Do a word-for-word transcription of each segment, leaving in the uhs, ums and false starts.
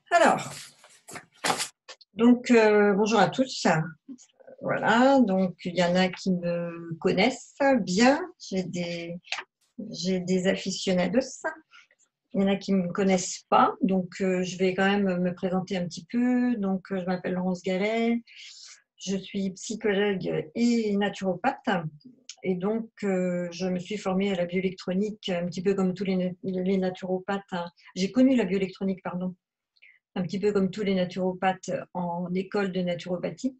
Alors, donc euh, bonjour à tous. Voilà, donc il y en a qui me connaissent bien. J'ai des, j'ai des aficionados. Il y en a qui ne me connaissent pas. Donc euh, je vais quand même me présenter un petit peu. Donc euh, je m'appelle Laurence Gallet. Je suis psychologue et naturopathe. Et donc, euh, je me suis formée à la bioélectronique, un petit peu comme tous les, les naturopathes. Hein. J'ai connu la bioélectronique, pardon, un petit peu comme tous les naturopathes en école de naturopathie.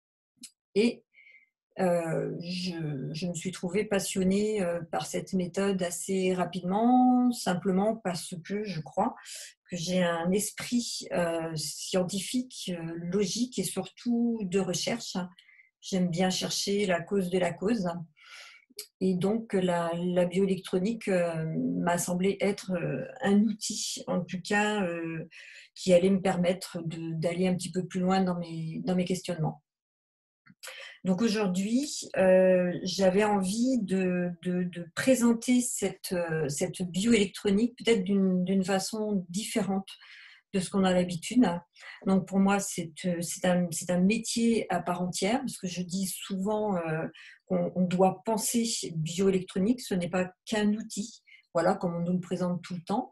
Et euh, je, je me suis trouvée passionnée euh, par cette méthode assez rapidement, simplement parce que je crois que j'ai un esprit euh, scientifique, euh, logique et surtout de recherche. J'aime bien chercher la cause de la cause. Et donc, la, la bioélectronique euh, m'a semblé être euh, un outil, en tout cas, euh, qui allait me permettre de- d'aller un petit peu plus loin dans mes, dans mes questionnements. Donc aujourd'hui, euh, j'avais envie de, de- de présenter cette, euh, cette bioélectronique peut-être d'une d'une façon différente de ce qu'on a l'habitude. Donc pour moi, c'est euh, c'est un, c'est un métier à part entière, parce que je dis souvent euh, qu'on on doit penser bioélectronique, ce n'est pas qu'un outil, voilà, comme on nous le présente tout le temps.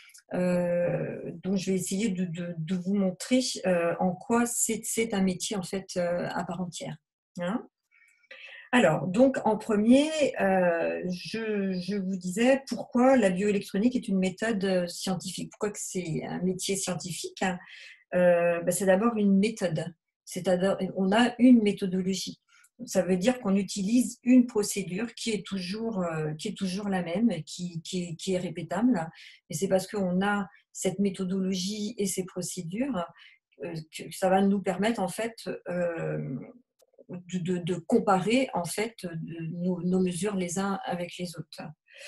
Euh, donc je vais essayer de, de- de vous montrer euh, en quoi c'est c'est un métier en fait euh, à part entière. Hein. Alors, donc en premier, euh, je, je vous disais pourquoi la bioélectronique est une méthode euh, scientifique. Pourquoi que c'est un métier scientifique? Hein. Euh, ben, c'est d'abord une méthode. C'est-à-dire, on a une méthodologie. Ça veut dire qu'on utilise une procédure qui est toujours, euh, qui est toujours la même, qui, qui, est, qui est répétable. Et c'est parce qu'on a cette méthodologie et ces procédures euh, que ça va nous permettre en fait euh, de, de, de comparer en fait nos, nos mesures les uns avec les autres.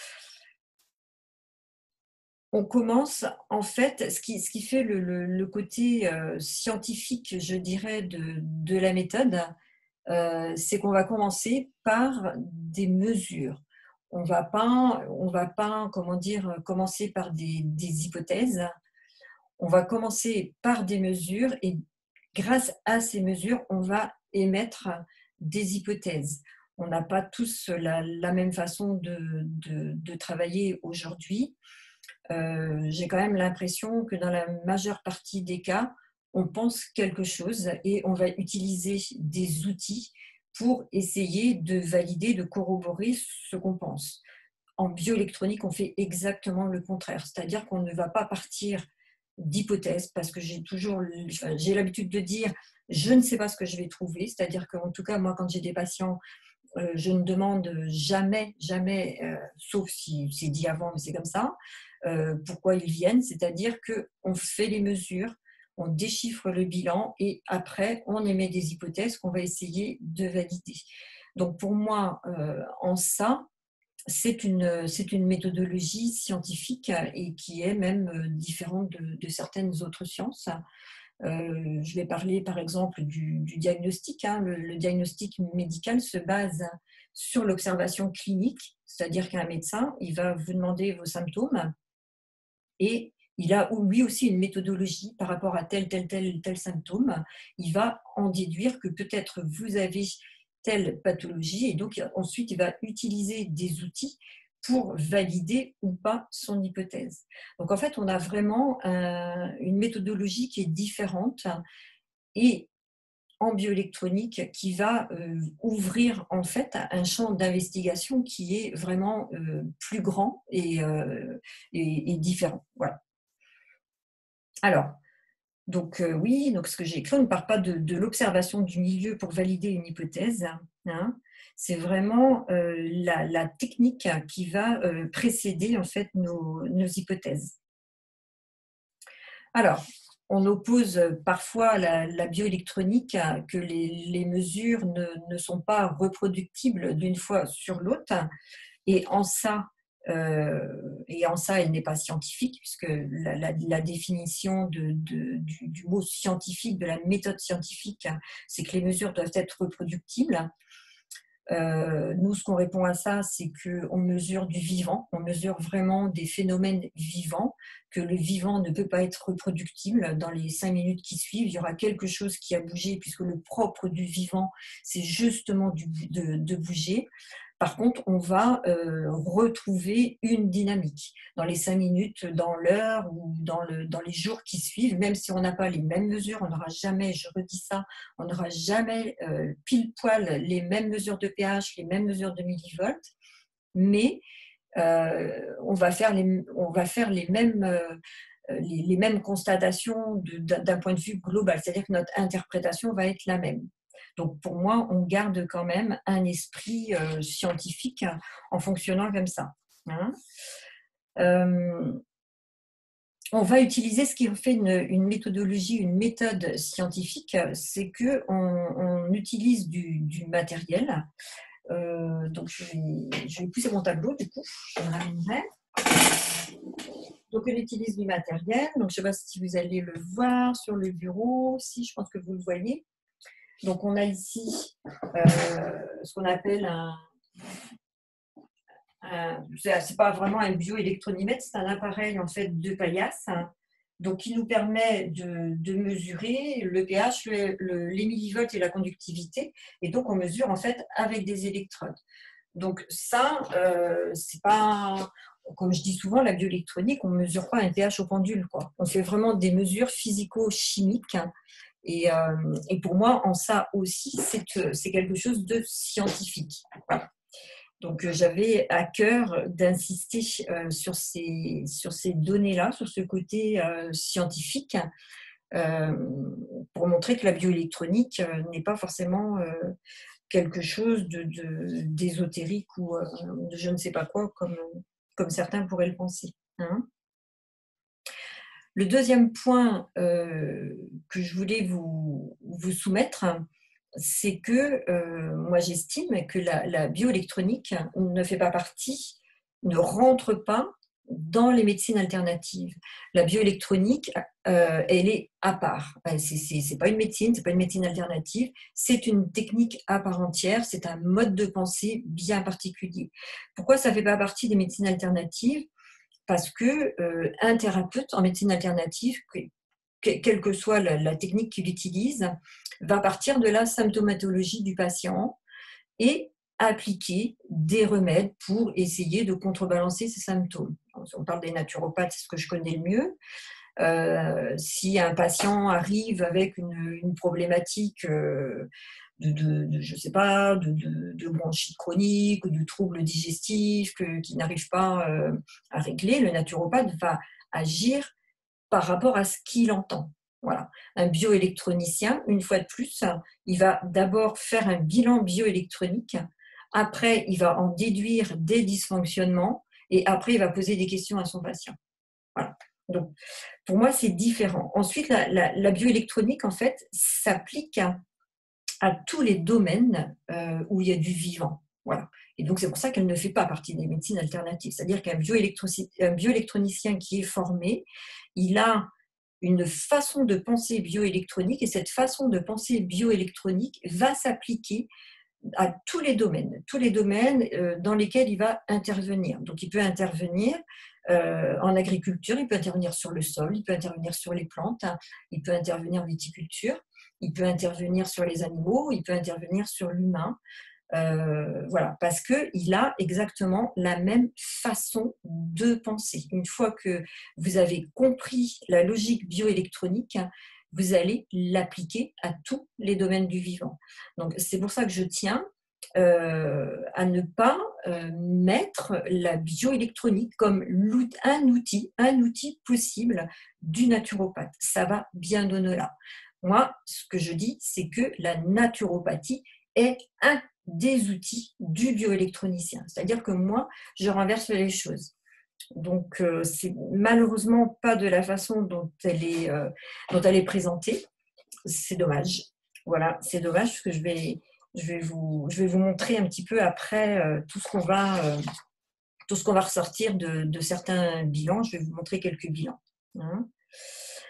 On commence en fait, ce qui, ce qui fait le, le, le côté euh, scientifique, je dirais, de, de la méthode, euh, c'est qu'on va commencer par des mesures. On va pas, on va pas, comment dire, commencer par des, des hypothèses. On va commencer par des mesures et grâce à ces mesures, on va émettre des hypothèses. On n'a pas tous la, la même façon de, de, de travailler aujourd'hui. Euh, j'ai quand même l'impression que dans la majeure partie des cas, on pense quelque chose et on va utiliser des outils pour essayer de valider, de corroborer ce qu'on pense. En bioélectronique, on fait exactement le contraire, c'est-à-dire qu'on ne va pas partir d'hypothèses, parce que j'ai toujours, enfin, j'ai l'habitude de dire, je ne sais pas ce que je vais trouver, c'est-à-dire qu'en tout cas, moi, quand j'ai des patients, euh, je ne demande jamais, jamais, euh, sauf si c'est dit avant, mais c'est comme ça, euh, pourquoi ils viennent, c'est-à-dire qu'on fait les mesures, on déchiffre le bilan et après, on émet des hypothèses qu'on va essayer de valider. Donc pour moi, euh, en ça, c'est une, c'est une méthodologie scientifique et qui est même différente de, de certaines autres sciences. Euh, je vais parler par exemple du, du diagnostic. Hein. Le, le diagnostic médical se base sur l'observation clinique, c'est-à-dire qu'un médecin, il va vous demander vos symptômes et il a lui aussi une méthodologie par rapport à tel, tel, tel, tel symptôme. Il va en déduire que peut-être vous avez telle pathologie et donc ensuite il va utiliser des outils pour valider ou pas son hypothèse. Donc en fait, on a vraiment un, une méthodologie qui est différente et en bioélectronique qui va euh, ouvrir en fait un champ d'investigation qui est vraiment euh, plus grand et, euh, et, et différent. Voilà. Alors, donc euh, oui, donc ce que j'ai écrit, on ne part pas de, de l'observation du milieu pour valider une hypothèse. Hein. C'est vraiment euh, la, la, technique qui va euh, précéder en fait nos, nos hypothèses. Alors, on oppose parfois la, la bioélectronique à que les, les mesures ne, ne, sont pas reproductibles d'une fois sur l'autre. Et en ça, euh, et en ça, elle n'est pas scientifique, puisque la, la, la définition de, de, du, du mot scientifique, de la méthode scientifique, c'est que les mesures doivent être reproductibles. Euh, nous, ce qu'on répond à ça, c'est qu'on mesure du vivant, on mesure vraiment des phénomènes vivants, que le vivant ne peut pas être reproductible. Dans les cinq minutes qui suivent, il y aura quelque chose qui a bougé, puisque le propre du vivant, c'est justement du, de, de bouger. Par contre, on va euh, retrouver une dynamique dans les cinq minutes, dans l'heure ou dans, le, dans les jours qui suivent, même si on n'a pas les mêmes mesures, on n'aura jamais, je redis ça, on n'aura jamais euh, pile poil les mêmes mesures de pH, les mêmes mesures de millivolts, mais euh, on, va faire les, on va faire les mêmes, euh, les, les mêmes constatations d'un point de vue global, c'est-à-dire que notre interprétation va être la même. Donc pour moi, on garde quand même un esprit euh, scientifique en fonctionnant comme ça. Hein. Euh, on va utiliser ce qui fait une, une méthodologie, une méthode scientifique, c'est qu'on on utilise du, du matériel. Euh, donc je vais, je vais pousser mon tableau, du coup, je le ramènerai. Donc on utilise du matériel. Donc je ne sais pas si vous allez le voir sur le bureau. Si, je pense que vous le voyez. Donc, on a ici euh, ce qu'on appelle un, un c'est pas vraiment un bioélectronimètre, c'est un appareil en fait de paillasse, hein, donc qui nous permet de, de mesurer le pH, le, le, les millivolts et la conductivité, et donc on mesure en fait avec des électrodes. Donc ça, euh, c'est pas, comme je dis souvent, la bioélectronique, on ne mesure pas un pH au pendule, quoi. On fait vraiment des mesures physico-chimiques. Hein. Et, euh, et pour moi, en ça aussi, c'est quelque chose de scientifique. Voilà. Donc, euh, j'avais à cœur d'insister euh, sur ces, sur ces données-là, sur ce côté euh, scientifique, euh, pour montrer que la bioélectronique euh, n'est pas forcément euh, quelque chose d'ésotérique de, de, ou euh, de je ne sais pas quoi, comme, comme certains pourraient le penser. Hein. Le deuxième point euh, que je voulais vous, vous soumettre, c'est que euh, moi j'estime que la, la bioélectronique ne fait pas partie, ne rentre pas dans les médecines alternatives. La bioélectronique, euh, elle est à part. Ce n'est pas une médecine, ce n'est pas une médecine alternative, c'est une technique à part entière, c'est un mode de pensée bien particulier. Pourquoi ça ne fait pas partie des médecines alternatives ? Parce que euh, un thérapeute en médecine alternative, que, quelle que soit la, la technique qu'il utilise, va partir de la symptomatologie du patient et appliquer des remèdes pour essayer de contrebalancer ses symptômes. On parle des naturopathes, c'est ce que je connais le mieux. Euh, si un patient arrive avec une, une problématique euh, de, de, de, je sais pas, de, de, de bronchite chronique ou de troubles digestifs que, qui n'arrivent pas euh, à régler, le naturopathe va agir par rapport à ce qu'il entend. Voilà. Un bioélectronicien, une fois de plus, il va d'abord faire un bilan bioélectronique, après il va en déduire des dysfonctionnements et après il va poser des questions à son patient. Voilà. Donc, pour moi, c'est différent. Ensuite, la, la, la bioélectronique, en fait, s'applique à, à tous les domaines euh, où il y a du vivant. Voilà. Et donc, c'est pour ça qu'elle ne fait pas partie des médecines alternatives. C'est-à-dire qu'un bioélectronicien qui est formé, il a une façon de penser bioélectronique et cette façon de penser bioélectronique va s'appliquer à tous les domaines, tous les domaines euh, dans lesquels il va intervenir. Donc, il peut intervenir euh, en agriculture, il peut intervenir sur le sol, il peut intervenir sur les plantes, hein, il peut intervenir en viticulture, il peut intervenir sur les animaux, il peut intervenir sur l'humain. Euh, voilà, parce qu'il a exactement la même façon de penser. Une fois que vous avez compris la logique bioélectronique, vous allez l'appliquer à tous les domaines du vivant. Donc, c'est pour ça que je tiens euh, à ne pas euh, mettre la bioélectronique comme un outil, un outil possible du naturopathe. Ça va bien au-delà. Moi, ce que je dis, c'est que la naturopathie est un des outils du bioélectronicien. C'est-à-dire que moi, je renverse les choses. Donc, euh, c'est malheureusement pas de la façon dont elle est, euh, dont elle est présentée. C'est dommage. Voilà, c'est dommage parce que je vais, je vais, vous, je vais vous montrer un petit peu après euh, tout ce qu'on va, euh, tout ce qu'on va ressortir de, de certains bilans. Je vais vous montrer quelques bilans. Hein.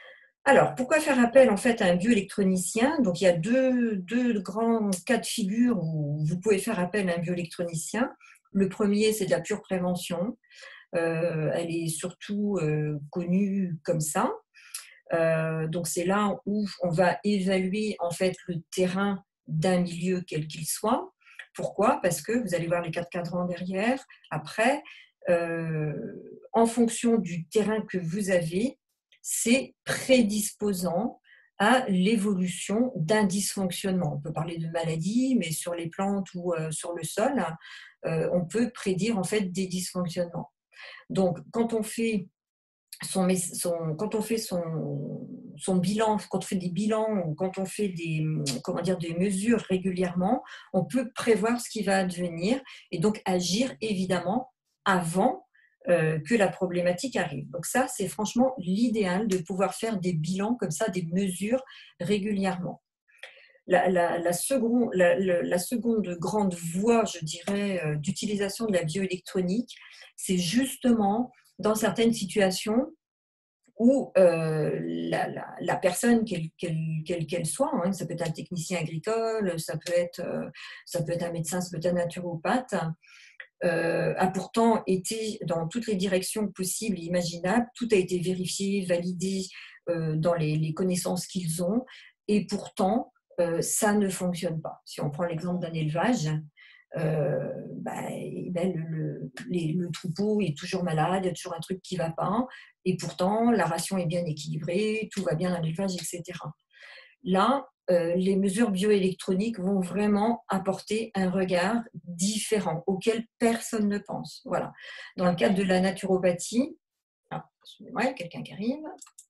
Alors, pourquoi faire appel en fait à un bioélectronicien? Donc, il y a deux, deux grands cas de figure où vous pouvez faire appel à un bioélectronicien. Le premier, c'est de la pure prévention. Euh, elle est surtout euh, connue comme ça. Euh, donc, c'est là où on va évaluer en fait le terrain d'un milieu quel qu'il soit. Pourquoi? Parce que vous allez voir les quatre cadrans derrière. Après, euh, en fonction du terrain que vous avez, c'est prédisposant à l'évolution d'un dysfonctionnement. On peut parler de maladie, mais sur les plantes ou euh, sur le sol, euh, on peut prédire en fait des dysfonctionnements. Donc, quand on fait son, son, quand on fait son, son bilan, quand on fait des bilans ou quand on fait des, comment dire, des mesures régulièrement, on peut prévoir ce qui va advenir et donc agir évidemment avant euh, que la problématique arrive. Donc ça, c'est franchement l'idéal de pouvoir faire des bilans comme ça, des mesures régulièrement. La, la, la, seconde, la, la seconde grande voie, je dirais, euh, d'utilisation de la bioélectronique, c'est justement dans certaines situations où euh, la, la, la personne, quelle qu'elle quelle, quelle soit, hein, ça peut être un technicien agricole, ça peut être, euh, ça peut être un médecin, ça peut être un naturopathe, euh, a pourtant été dans toutes les directions possibles et imaginables, tout a été vérifié, validé euh, dans les, les connaissances qu'ils ont, et pourtant, euh, ça ne fonctionne pas. Si on prend l'exemple d'un élevage, euh, bah, ben le, le, les, le troupeau est toujours malade, il y a toujours un truc qui ne va pas, et pourtant la ration est bien équilibrée, tout va bien dans l'élevage, et cetera. Là, euh, les mesures bioélectroniques vont vraiment apporter un regard différent auquel personne ne pense. Voilà. Dans le cadre de la naturopathie, ah, excusez-moi, il y a quelqu'un qui arrive.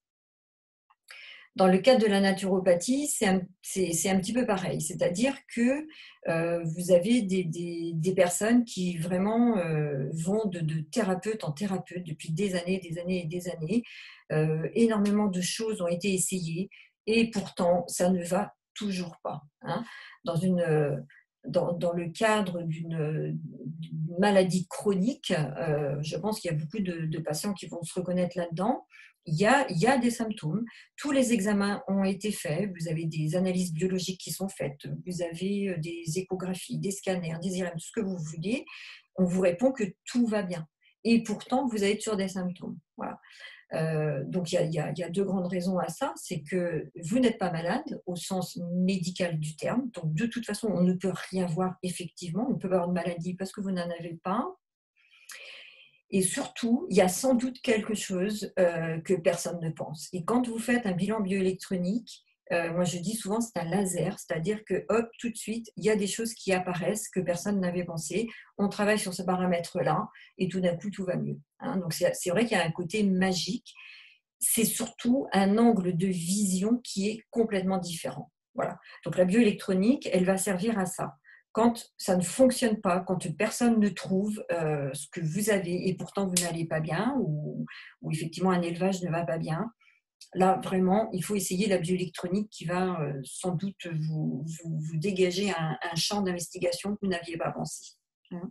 Dans le cadre de la naturopathie, c'est un, c'est, c'est un petit peu pareil. C'est-à-dire que euh, vous avez des, des, des personnes qui vraiment euh, vont de, de thérapeute en thérapeute depuis des années, des années et des années. Euh, énormément de choses ont été essayées et pourtant, ça ne va toujours pas. Hein. Dans une... Dans, dans, le cadre d'une, d'une maladie chronique, euh, je pense qu'il y a beaucoup de, de patients qui vont se reconnaître là-dedans. Il y, a, il y a des symptômes. Tous les examens ont été faits. Vous avez des analyses biologiques qui sont faites. Vous avez des échographies, des scanners, des I R M, tout ce que vous voulez. On vous répond que tout va bien. Et pourtant, vous avez toujours des symptômes. Voilà. Euh, donc, il y, a, il, y a, il y a deux grandes raisons à ça. C'est que vous n'êtes pas malade au sens médical du terme. Donc, de toute façon, on ne peut rien voir effectivement. On ne peut pas avoir de maladie parce que vous n'en avez pas. Et surtout, il y a sans doute quelque chose euh, que personne ne pense. Et quand vous faites un bilan bioélectronique, euh, moi je dis souvent c'est un laser, c'est-à-dire que hop, tout de suite, il y a des choses qui apparaissent que personne n'avait pensé. On travaille sur ce paramètre-là et tout d'un coup, tout va mieux. Hein. Donc c'est, c'est vrai qu'il y a un côté magique. C'est surtout un angle de vision qui est complètement différent. Voilà. Donc la bioélectronique, elle va servir à ça. Quand ça ne fonctionne pas, quand personne ne trouve euh, ce que vous avez et pourtant vous n'allez pas bien ou, ou effectivement un élevage ne va pas bien, là vraiment il faut essayer la bioélectronique qui va euh, sans doute vous, vous, vous dégager un, un champ d'investigation que vous n'aviez pas pensé. Hein.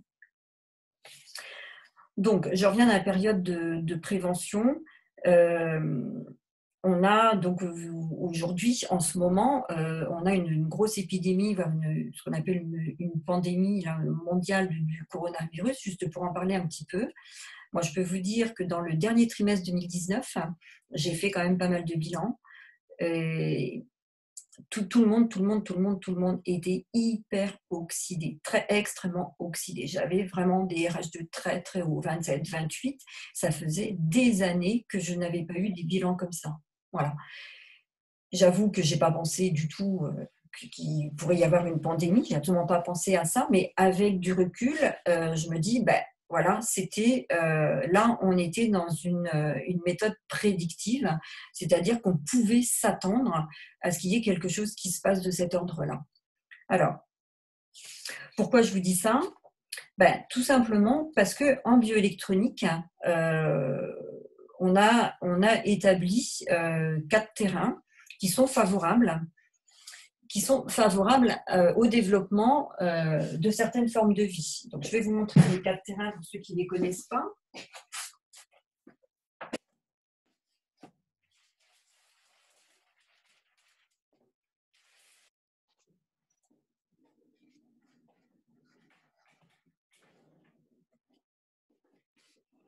Donc je reviens à la période de, de prévention. Euh, On a donc aujourd'hui, en ce moment, euh, on a une, une grosse épidémie, une, ce qu'on appelle une, une pandémie là, mondiale du, du coronavirus, juste pour en parler un petit peu. Moi, je peux vous dire que dans le dernier trimestre deux mille dix-neuf, j'ai fait quand même pas mal de bilans. Et tout, tout le monde, tout le monde, tout le monde, tout le monde était hyper oxydé, très extrêmement oxydé. J'avais vraiment des R H de très très haut, vingt-sept, vingt-huit. Ça faisait des années que je n'avais pas eu des bilans comme ça. Voilà. J'avoue que je n'ai pas pensé du tout euh, qu'il pourrait y avoir une pandémie. Je n'ai absolument pas pensé à ça. Mais avec du recul, euh, je me dis, ben, voilà, c'était euh, là, on était dans une, euh, une méthode prédictive, c'est-à-dire qu'on pouvait s'attendre à ce qu'il y ait quelque chose qui se passe de cet ordre-là. Alors, pourquoi je vous dis ça? Ben, tout simplement parce qu'en bioélectronique, euh, on, a, on a établi euh, quatre terrains qui sont favorables, qui sont favorables euh, au développement euh, de certaines formes de vie. Donc, je vais vous montrer les quatre terrains pour ceux qui ne les connaissent pas.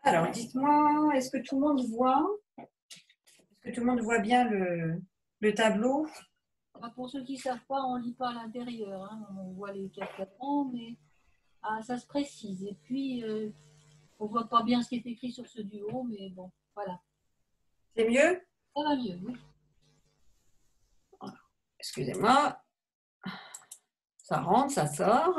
Alors, dites-moi, est-ce que tout le monde voit Est-ce que tout le monde voit bien le, le tableau? Pour ceux qui ne savent pas, on ne lit pas à l'intérieur. Hein. On voit les quatre cadrans, mais ah, ça se précise. Et puis, euh, on ne voit pas bien ce qui est écrit sur ce du haut, mais bon, voilà. C'est mieux? Ça va mieux, oui. Excusez-moi. Ça rentre, ça sort.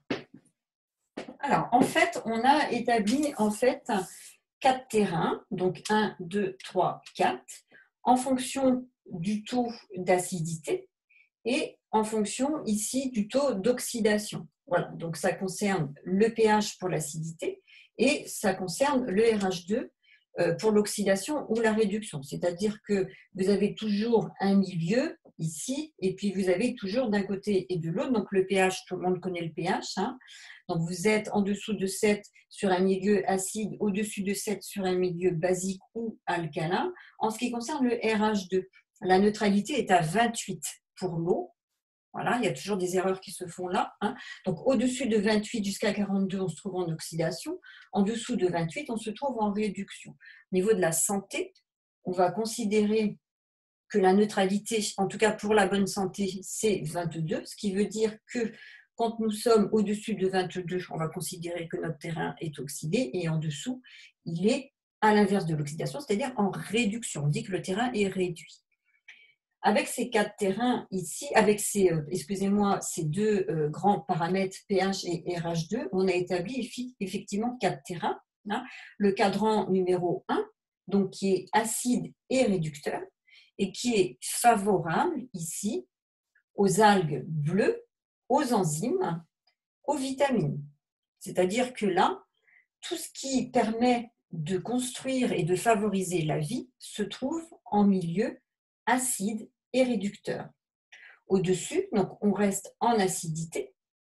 Alors, en fait, on a établi en fait quatre terrains, donc un, deux, trois, quatre, en fonction du taux d'acidité et en fonction ici du taux d'oxydation. Voilà, donc ça concerne le pH pour l'acidité et ça concerne le R H deux pour l'oxydation ou la réduction. C'est-à-dire que vous avez toujours un milieu ici et puis vous avez toujours d'un côté et de l'autre, donc le pH, tout le monde connaît le pH, hein. Donc vous êtes en dessous de sept sur un milieu acide, au-dessus de sept sur un milieu basique ou alcalin. En ce qui concerne le R H deux, la neutralité est à vingt-huit pour l'eau. Voilà, il y a toujours des erreurs qui se font là, hein. Donc, au-dessus de vingt-huit jusqu'à quarante-deux, on se trouve en oxydation. En dessous de vingt-huit, on se trouve en réduction. Au niveau de la santé, on va considérer que la neutralité, en tout cas pour la bonne santé, c'est vingt-deux, ce qui veut dire que quand nous sommes au-dessus de vingt-deux, on va considérer que notre terrain est oxydé et en dessous, il est à l'inverse de l'oxydation, c'est-à-dire en réduction. On dit que le terrain est réduit. Avec ces quatre terrains ici, avec ces, euh, excusez-moi, ces deux euh, grands paramètres pH et R H deux, on a établi effectivement quatre terrains. Hein. Le cadran numéro un, donc qui est acide et réducteur, et qui est favorable ici aux algues bleues, aux enzymes, aux vitamines. C'est-à-dire que là, tout ce qui permet de construire et de favoriser la vie se trouve en milieu acide et réducteur. Au-dessus, donc on reste en acidité,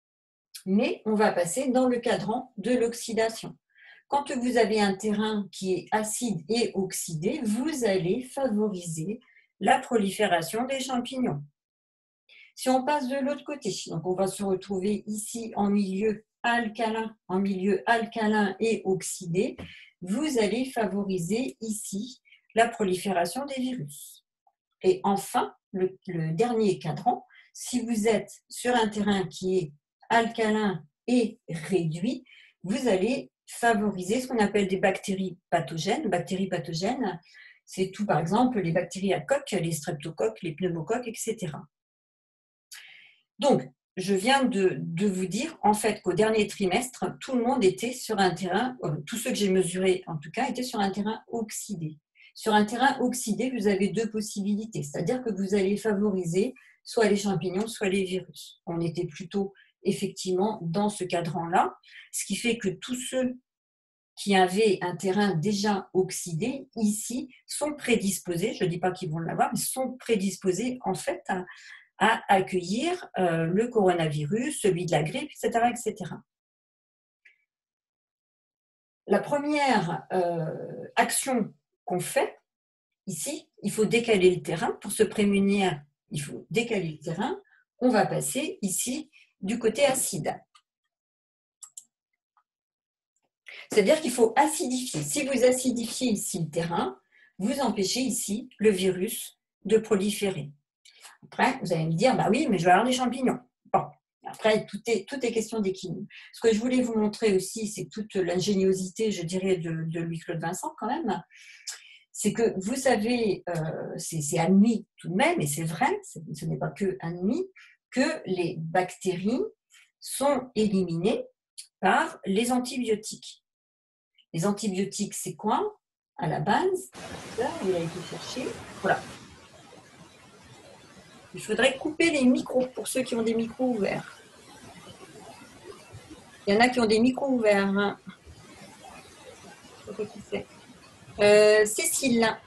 mais on va passer dans le cadran de l'oxydation. Quand vous avez un terrain qui est acide et oxydé, vous allez favoriser la prolifération des champignons. Si on passe de l'autre côté, donc on va se retrouver ici en milieu alcalin, en milieu alcalin et oxydé, vous allez favoriser ici la prolifération des virus. Et enfin, le, le dernier cadran, si vous êtes sur un terrain qui est alcalin et réduit, vous allez favoriser ce qu'on appelle des bactéries pathogènes. Bactéries pathogènes, c'est tout par exemple les bactéries à coque, les streptocoques, les pneumocoques, et cetera. Donc, je viens de, de vous dire en fait qu'au dernier trimestre, tout le monde était sur un terrain, euh, tous ceux que j'ai mesurés en tout cas, étaient sur un terrain oxydé. Sur un terrain oxydé, vous avez deux possibilités, c'est-à-dire que vous allez favoriser soit les champignons, soit les virus. On était plutôt effectivement dans ce cadran-là, ce qui fait que tous ceux qui avaient un terrain déjà oxydé, ici, sont prédisposés, je ne dis pas qu'ils vont l'avoir, mais sont prédisposés en fait à, à accueillir euh, le coronavirus, celui de la grippe, et cetera, et cetera. La première euh, action qu'on fait, ici, il faut décaler le terrain. Pour se prémunir, il faut décaler le terrain. On va passer ici du côté acide. C'est-à-dire qu'il faut acidifier. Si vous acidifiez ici le terrain, vous empêchez ici le virus de proliférer. Après, vous allez me dire, bah oui, mais je vais avoir des champignons. Bon, après, tout est, tout est question d'équilibre. Ce que je voulais vous montrer aussi, c'est toute l'ingéniosité, je dirais, de, de Louis-Claude Vincent quand même. C'est que vous savez, euh, c'est admis tout de même, et c'est vrai, ce n'est pas que admis, que les bactéries sont éliminées par les antibiotiques. Les antibiotiques, c'est quoi? À la base, là, il a été cherché. Voilà. Il faudrait couper les micros pour ceux qui ont des micros ouverts. Il y en a qui ont des micros ouverts. Hein. Je sais pas qui c'est. Euh, Cécile.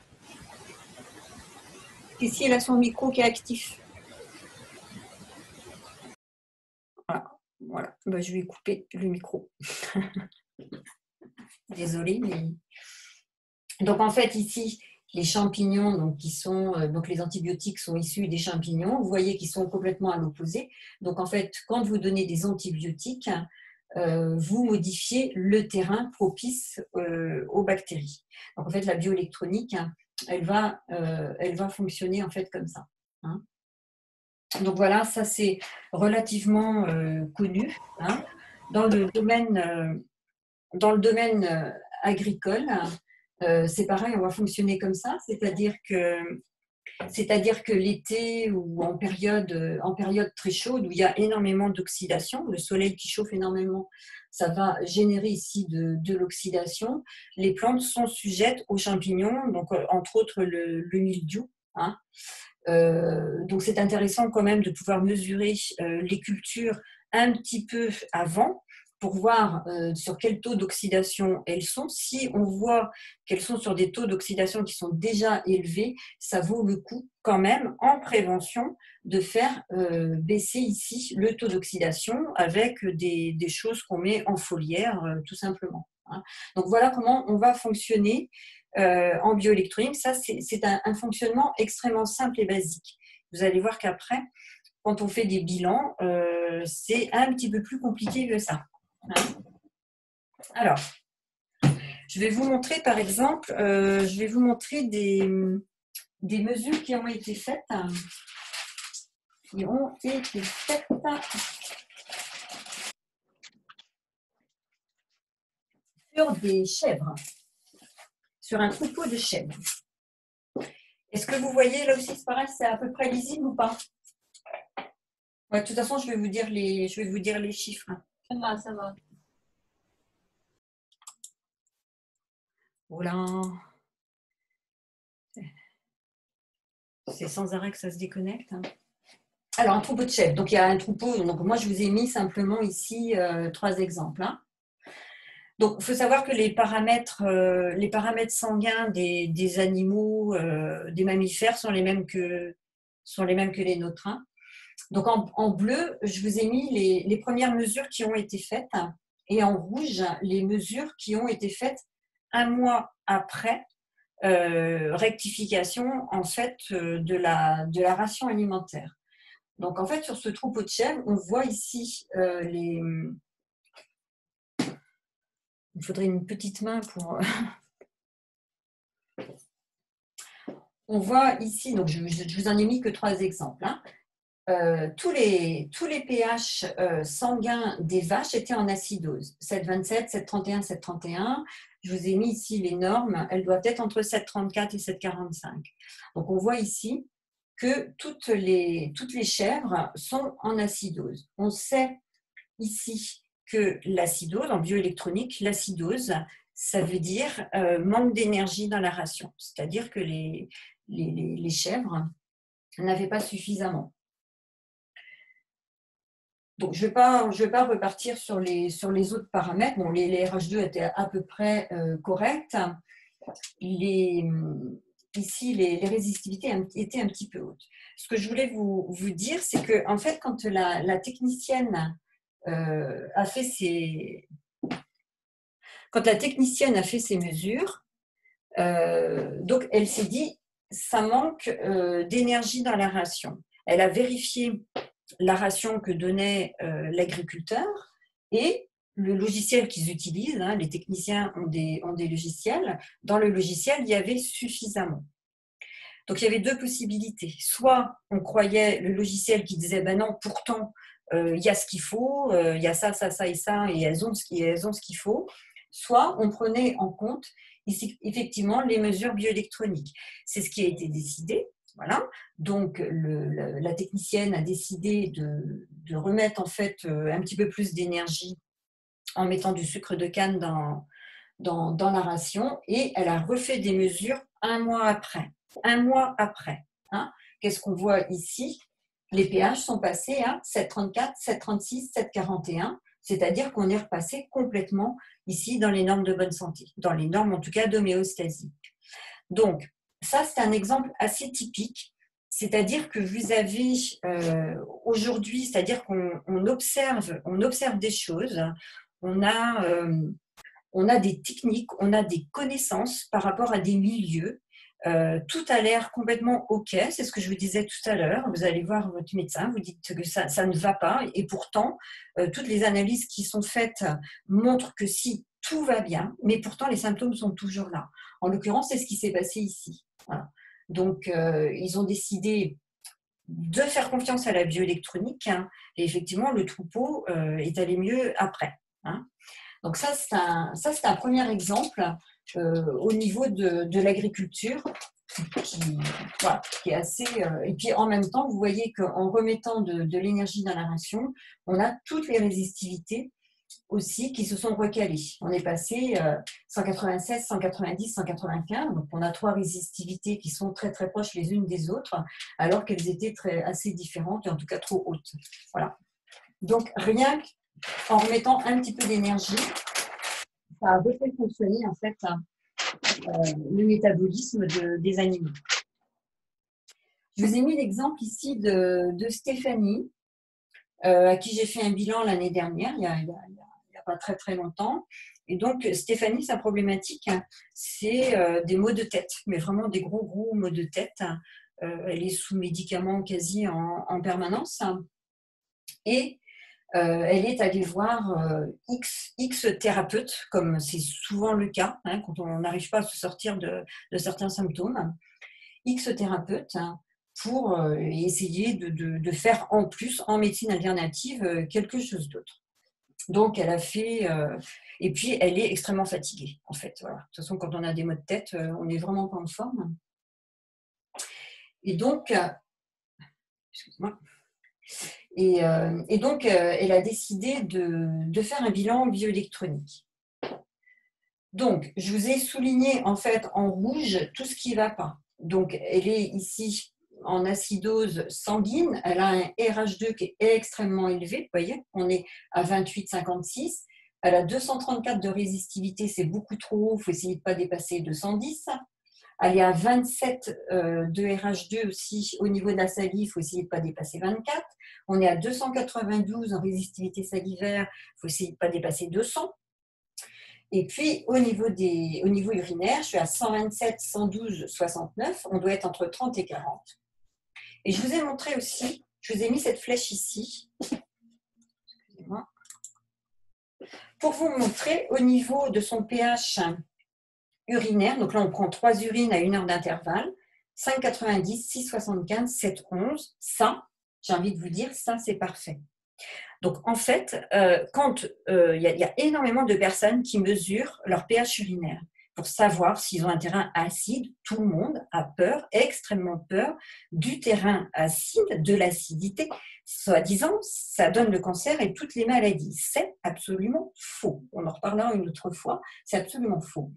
Cécile a son micro qui est actif. Voilà. Voilà. Ben, je vais couper le micro. Désolée, mais... Donc, en fait, ici, les champignons, donc, qui sont, donc les antibiotiques sont issus des champignons. Vous voyez qu'ils sont complètement à l'opposé. Donc, en fait, quand vous donnez des antibiotiques, euh, vous modifiez le terrain propice euh, aux bactéries. Donc en fait, la bioélectronique, hein, elle, va, euh, elle va fonctionner en fait comme ça. Hein. Donc voilà, ça c'est relativement euh, connu. Hein. Dans le domaine, euh, dans le domaine euh, agricole, euh, c'est pareil, on va fonctionner comme ça, c'est-à-dire que C'est-à-dire que l'été ou en période, en période très chaude où il y a énormément d'oxydation, le soleil qui chauffe énormément, ça va générer ici de, de l'oxydation. Les plantes sont sujettes aux champignons, donc entre autres le, le mildiou. Hein. Euh, donc c'est intéressant quand même de pouvoir mesurer euh, les cultures un petit peu avant pour voir euh, sur quel taux d'oxydation elles sont. Si on voit qu'elles sont sur des taux d'oxydation qui sont déjà élevés, ça vaut le coup quand même en prévention de faire euh, baisser ici le taux d'oxydation avec des, des choses qu'on met en foliaire euh, tout simplement. Hein. Donc voilà comment on va fonctionner euh, en bioélectronique. Ça c'est un, un fonctionnement extrêmement simple et basique. Vous allez voir qu'après, quand on fait des bilans, euh, c'est un petit peu plus compliqué que ça. Alors, je vais vous montrer par exemple, euh, je vais vous montrer des, des mesures qui ont été faites, qui ont été faites sur des chèvres, sur un troupeau de chèvres. Est-ce que vous voyez, là aussi c'est pareil, c'est à peu près lisible ou pas? Ouais, de toute façon, je vais vous dire les, je vais vous dire les chiffres. Ça va, ça va. Voilà. C'est sans arrêt que ça se déconnecte. Alors, un troupeau de chèvres. Donc, il y a un troupeau. Donc, moi, je vous ai mis simplement ici euh, trois exemples. Hein. Donc, il faut savoir que les paramètres, euh, les paramètres sanguins des, des animaux, euh, des mammifères sont les mêmes que, sont les, mêmes que les nôtres. Hein. Donc, en, en bleu, je vous ai mis les, les premières mesures qui ont été faites. Et en rouge, les mesures qui ont été faites un mois après euh, rectification en fait euh, de, la, de la ration alimentaire. Donc en fait sur ce troupeau de chèvres, on voit ici euh, les. Il faudrait une petite main pour. On voit ici, donc je, je vous en ai mis que trois exemples. Hein. Euh, tous, les, tous les pH euh, sanguins des vaches étaient en acidose. sept virgule vingt-sept, sept virgule trente et un, sept virgule trente et un. Je vous ai mis ici les normes. Elles doivent être entre sept virgule trente-quatre et sept virgule quarante-cinq. Donc on voit ici que toutes les, toutes les chèvres sont en acidose. On sait ici que l'acidose, en bioélectronique, l'acidose, ça veut dire euh, manque d'énergie dans la ration. C'est-à-dire que les, les, les chèvres n'avaient pas suffisamment. Donc, je ne vais pas, je vais pas repartir sur les, sur les autres paramètres. Bon, les, les R H deux étaient à peu près euh, corrects. Les, ici, les, les résistivités étaient un petit peu hautes. Ce que je voulais vous, vous dire, c'est que en fait, quand la, la technicienne euh, a fait ses, quand la technicienne a fait ses mesures, euh, donc elle s'est dit, ça manque euh, d'énergie dans la ration. Elle a vérifié la ration que donnait euh, l'agriculteur et le logiciel qu'ils utilisent, hein, les techniciens ont des, ont des logiciels, dans le logiciel, il y avait suffisamment. Donc, il y avait deux possibilités. Soit on croyait le logiciel qui disait, ben non, pourtant, euh, il y a ce qu'il faut, euh, il y a ça, ça, ça et ça, et elles ont ce qu'il faut. Soit on prenait en compte ici, effectivement les mesures bioélectroniques. C'est ce qui a été décidé. Voilà. Donc, le, le, la technicienne a décidé de, de remettre en fait un petit peu plus d'énergie en mettant du sucre de canne dans, dans, dans la ration et elle a refait des mesures un mois après. Un mois après. Hein. Qu'est-ce qu'on voit ici? Les pH sont passés à sept virgule trente-quatre, sept virgule trente-six, sept virgule quarante et un, c'est-à-dire qu'on est repassé complètement ici dans les normes de bonne santé, dans les normes en tout cas d'homéostasie. Donc, ça, c'est un exemple assez typique, c'est-à-dire que vous avez euh, aujourd'hui, c'est-à-dire qu'on on observe, on observe des choses, on a, euh, on a des techniques, on a des connaissances par rapport à des milieux, Euh, tout a l'air complètement OK, c'est ce que je vous disais tout à l'heure. Vous allez voir votre médecin, vous dites que ça, ça ne va pas, et pourtant, euh, toutes les analyses qui sont faites montrent que si tout va bien, mais pourtant les symptômes sont toujours là. En l'occurrence, c'est ce qui s'est passé ici. Voilà. Donc, euh, ils ont décidé de faire confiance à la bioélectronique, hein, et effectivement, le troupeau euh, est allé mieux après. Hein. Donc ça, c'est un, ça, c'est un premier exemple euh, au niveau de, de l'agriculture qui, voilà, qui est assez... Euh, et puis en même temps, vous voyez qu'en remettant de, de l'énergie dans la ration, on a toutes les résistivités aussi qui se sont recalées. On est passé euh, cent quatre-vingt-seize, cent quatre-vingt-dix, cent quatre-vingt-quinze, donc on a trois résistivités qui sont très très proches les unes des autres, alors qu'elles étaient très, assez différentes, et en tout cas trop hautes. Voilà. Donc rien qu'en remettant un petit peu d'énergie, ça a refait fonctionner en fait euh, le métabolisme de, des animaux. Je vous ai mis l'exemple ici de, de Stéphanie, euh, à qui j'ai fait un bilan l'année dernière, il y a, il y a, il y a pas très très longtemps. Et donc Stéphanie, sa problématique, c'est euh, des maux de tête, mais vraiment des gros gros maux de tête. Euh, elle est sous médicaments quasi en, en permanence. Et Euh, elle est allée voir euh, X, X thérapeutes, comme c'est souvent le cas, hein, quand on n'arrive pas à se sortir de, de certains symptômes. X thérapeutes, hein, pour euh, essayer de, de, de faire en plus, en médecine alternative, euh, quelque chose d'autre. Donc, elle a fait... Euh, et puis, elle est extrêmement fatiguée, en fait. Voilà. De toute façon, quand on a des maux de tête, euh, on n'est vraiment pas en forme. Et donc... Euh, excuse-moi. Et, euh, et donc, euh, elle a décidé de, de faire un bilan bioélectronique. Donc, je vous ai souligné en fait en rouge tout ce qui ne va pas. Donc, elle est ici en acidose sanguine. Elle a un R H deux qui est extrêmement élevé. Vous voyez, on est à vingt-huit virgule cinquante-six. Elle a deux cent trente-quatre de résistivité, c'est beaucoup trop haut. Il faut essayer de ne pas dépasser deux cent dix. Elle est à vingt-sept euh, de R H deux aussi au niveau de la salive, il faut essayer de ne pas dépasser vingt-quatre. On est à deux cent quatre-vingt-douze en résistivité salivaire, il faut essayer de ne pas dépasser deux cents. Et puis au niveau, des, au niveau urinaire, je suis à cent vingt-sept, cent douze, soixante-neuf, on doit être entre trente et quarante. Et je vous ai montré aussi, je vous ai mis cette flèche ici, excusez-moi, pour vous montrer au niveau de son pH urinaire, donc là on prend trois urines à une heure d'intervalle, cinq virgule quatre-vingt-dix, six virgule soixante-quinze, sept virgule onze, ça, j'ai envie de vous dire, ça c'est parfait. Donc en fait, euh, quand il euh, y, y a énormément de personnes qui mesurent leur pH urinaire pour savoir s'ils ont un terrain acide, tout le monde a peur, extrêmement peur du terrain acide, de l'acidité. Soi-disant, ça donne le cancer et toutes les maladies. C'est absolument faux. On en reparlera une autre fois, c'est absolument faux.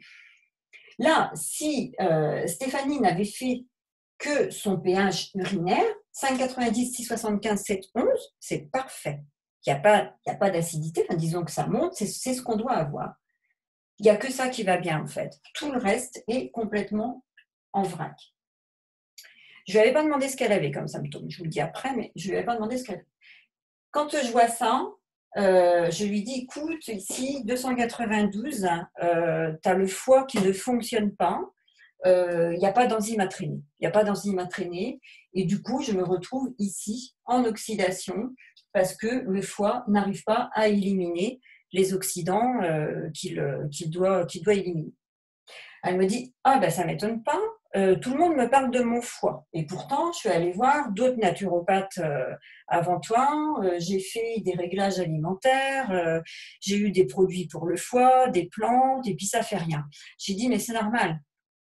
Là, si euh, Stéphanie n'avait fait que son pH urinaire, cinq virgule quatre-vingt-dix, six virgule soixante-quinze, sept virgule onze, c'est parfait. Il n'y a pas, il n'y a pas d'acidité, enfin, disons que ça monte, c'est, c'est ce qu'on doit avoir. Il n'y a que ça qui va bien en fait. Tout le reste est complètement en vrac. Je ne lui avais pas demandé ce qu'elle avait comme symptôme, je vous le dis après, mais je ne lui avais pas demandé ce qu'elle avait. Quand je vois ça, Euh, je lui dis, écoute, ici, deux cent quatre-vingt-douze, euh, tu as le foie qui ne fonctionne pas, il euh, n'y a pas d'enzyme à traîner. Il n'y a pas d'enzyme à traîner. Et du coup, je me retrouve ici en oxydation parce que le foie n'arrive pas à éliminer les oxydants euh, qu'il, qu'il, doit, qu'il doit éliminer. Elle me dit, ah ben ça ne m'étonne pas, euh, tout le monde me parle de mon foie. Et pourtant, je suis allée voir d'autres naturopathes euh, avant toi, euh, j'ai fait des réglages alimentaires, euh, j'ai eu des produits pour le foie, des plantes, et puis ça ne fait rien. J'ai dit, mais c'est normal.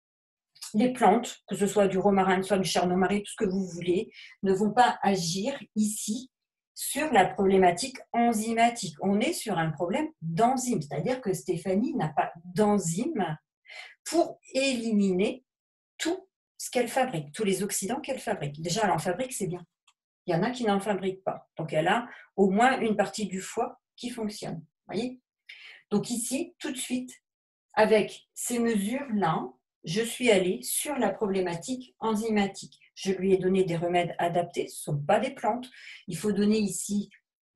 Les plantes, que ce soit du romarin, soit du chardonnay, tout ce que vous voulez, ne vont pas agir ici sur la problématique enzymatique. On est sur un problème d'enzyme, c'est-à-dire que Stéphanie n'a pas d'enzyme pour éliminer tout ce qu'elle fabrique, tous les oxydants qu'elle fabrique. Déjà, elle en fabrique, c'est bien. Il y en a qui n'en fabriquent pas. Donc, elle a au moins une partie du foie qui fonctionne. Voyez ? Donc ici, tout de suite, avec ces mesures-là, je suis allée sur la problématique enzymatique. Je lui ai donné des remèdes adaptés, ce ne sont pas des plantes. Il faut donner ici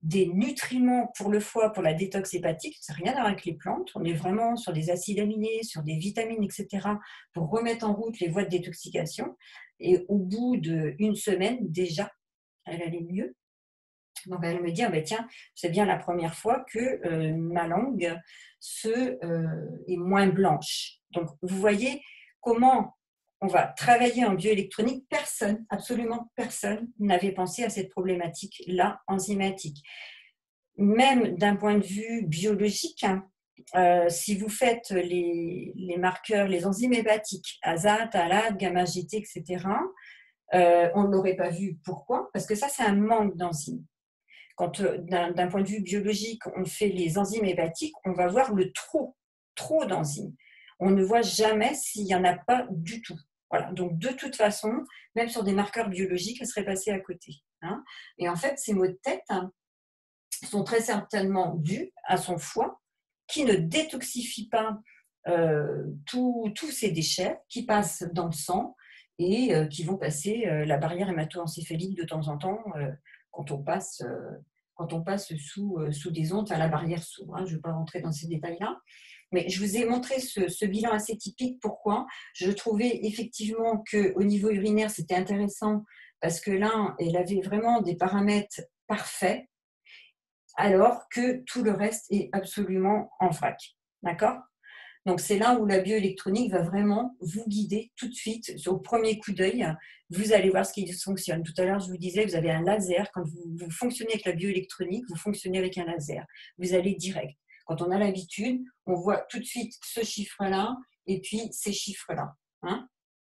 des nutriments pour le foie, pour la détox hépatique. Ça n'a rien à voir avec les plantes. On est vraiment sur des acides aminés, sur des vitamines, et cetera pour remettre en route les voies de détoxication. Et au bout d'une semaine, déjà, elle allait mieux. Donc, elle me dit, ah ben tiens, c'est bien la première fois que euh, ma langue se, euh, est moins blanche. Donc, vous voyez comment on va travailler en bioélectronique. Personne, absolument personne, n'avait pensé à cette problématique-là enzymatique. Même d'un point de vue biologique, hein, euh, si vous faites les, les marqueurs, les enzymes hépatiques, azat, alate, gamma-G T, et cetera, euh, on ne l'aurait pas vu. Pourquoi? Parce que ça, c'est un manque d'enzymes. Quand, d'un point de vue biologique, on fait les enzymes hépatiques, on va voir le trop, trop d'enzymes. On ne voit jamais s'il n'y en a pas du tout. Voilà. Donc, de toute façon, même sur des marqueurs biologiques, elle serait passée à côté. Hein. Et en fait, ces maux de tête hein, sont très certainement dus à son foie qui ne détoxifie pas euh, tous ces déchets qui passent dans le sang et euh, qui vont passer euh, la barrière hémato-encéphalique de temps en temps euh, quand on passe, euh, quand on passe sous, euh, sous des ondes à la barrière sous. Hein, je ne vais pas rentrer dans ces détails-là. Mais je vous ai montré ce, ce bilan assez typique. Pourquoi? Je trouvais effectivement qu'au niveau urinaire, c'était intéressant parce que là, elle avait vraiment des paramètres parfaits alors que tout le reste est absolument en vrac. D'accord? Donc, c'est là où la bioélectronique va vraiment vous guider tout de suite. Au premier coup d'œil, vous allez voir ce qui fonctionne. Tout à l'heure, je vous disais, vous avez un laser. Quand vous, vous fonctionnez avec la bioélectronique, vous fonctionnez avec un laser. Vous allez direct. Quand on a l'habitude, on voit tout de suite ce chiffre-là et puis ces chiffres-là. Hein?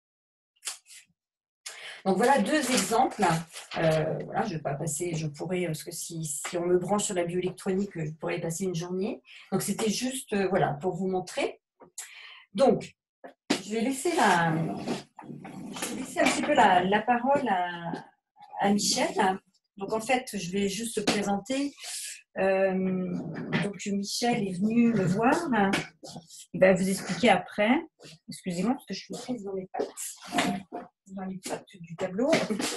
Donc, voilà deux exemples. Euh, voilà, je ne vais pas passer, je pourrais, parce que si, si on me branche sur la bioélectronique, je pourrais passer une journée. Donc, c'était juste euh, voilà, pour vous montrer. Donc, je vais laisser, la, je vais laisser un petit peu la, la parole à, à Michel. Donc, en fait, je vais juste te présenter. Euh, donc, Michel est venu me voir. Il va vous expliquer après. Excusez-moi, parce que je suis prise dans les pattes, dans les pattes du tableau.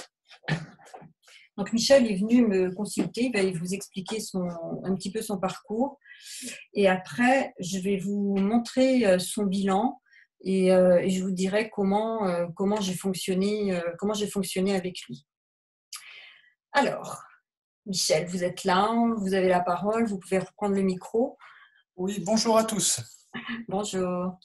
Donc, Michel est venu me consulter. Il va vous expliquer son, un petit peu son parcours. Et après, je vais vous montrer son bilan et, euh, et je vous dirai comment, euh, comment j'ai fonctionné, euh, comment j'ai fonctionné avec lui. Alors, Michel, vous êtes là, vous avez la parole, vous pouvez reprendre le micro. Oui, bonjour à tous. Bonjour.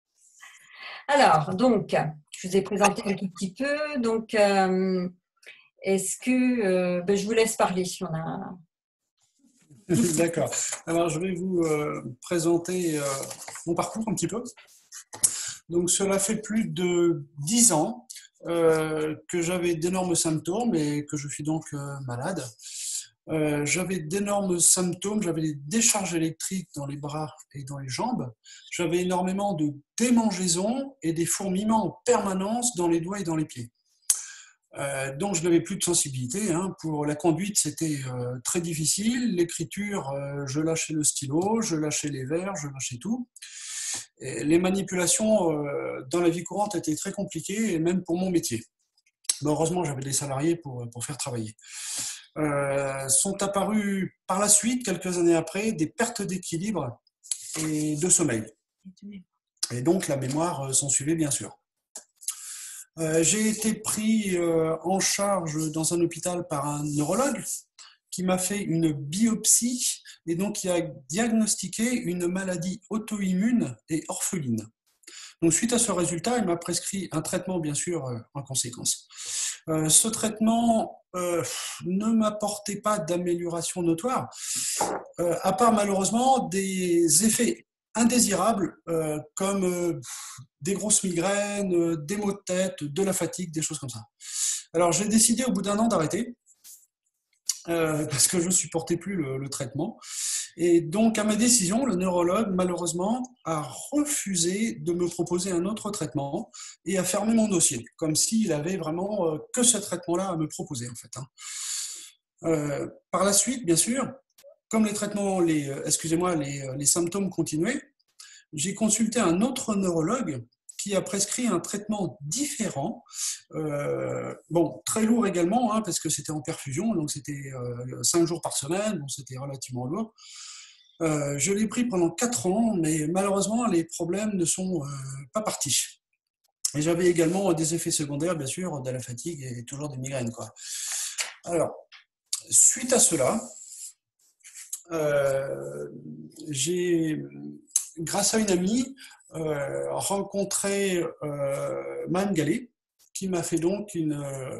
Alors, donc, je vous ai présenté un tout petit peu. Donc, euh, est-ce que... Euh, ben, je vous laisse parler. On a... D'accord. Alors, je vais vous euh, présenter euh, mon parcours un petit peu. Donc, cela fait plus de dix ans euh, que j'avais d'énormes symptômes et que je suis donc euh, malade. Euh, j'avais d'énormes symptômes, j'avais des décharges électriques dans les bras et dans les jambes. J'avais énormément de démangeaisons et des fourmillements en permanence dans les doigts et dans les pieds. Euh, donc je n'avais plus de sensibilité. Hein. Pour la conduite, c'était euh, très difficile. L'écriture, euh, je lâchais le stylo, je lâchais les verres, je lâchais tout. Et les manipulations euh, dans la vie courante étaient très compliquées, et même pour mon métier. Mais heureusement, j'avais des salariés pour, pour faire travailler. Euh, sont apparues par la suite, quelques années après, des pertes d'équilibre et de sommeil. Et donc la mémoire s'en suivait bien sûr. Euh, j'ai été pris euh, en charge dans un hôpital par un neurologue qui m'a fait une biopsie et donc qui a diagnostiqué une maladie auto-immune et orpheline. Donc suite à ce résultat, il m'a prescrit un traitement bien sûr euh, en conséquence. Euh, ce traitement euh, ne m'apportait pas d'amélioration notoire, euh, à part malheureusement des effets indésirables euh, comme euh, des grosses migraines, euh, des maux de tête, de la fatigue, des choses comme ça. Alors j'ai décidé au bout d'un an d'arrêter euh, parce que je ne supportais plus le, le traitement. Et donc à ma décision, le neurologue malheureusement a refusé de me proposer un autre traitement et a fermé mon dossier, comme s'il avait vraiment euh, que ce traitement-là à me proposer en fait. Hein. Euh, par la suite, bien sûr, comme les traitements, les, excusez-moi, les, les symptômes continuaient, j'ai consulté un autre neurologue qui a prescrit un traitement différent, euh, bon, très lourd également, hein, parce que c'était en perfusion, donc c'était euh, cinq jours par semaine, donc c'était relativement lourd. Euh, je l'ai pris pendant quatre ans, mais malheureusement, les problèmes ne sont euh, pas partis. Et j'avais également des effets secondaires, bien sûr, de la fatigue et toujours des migraines, quoi. Alors, suite à cela, euh, j'ai, grâce à une amie, euh, rencontré euh, Mme Gallet, qui m'a fait donc une,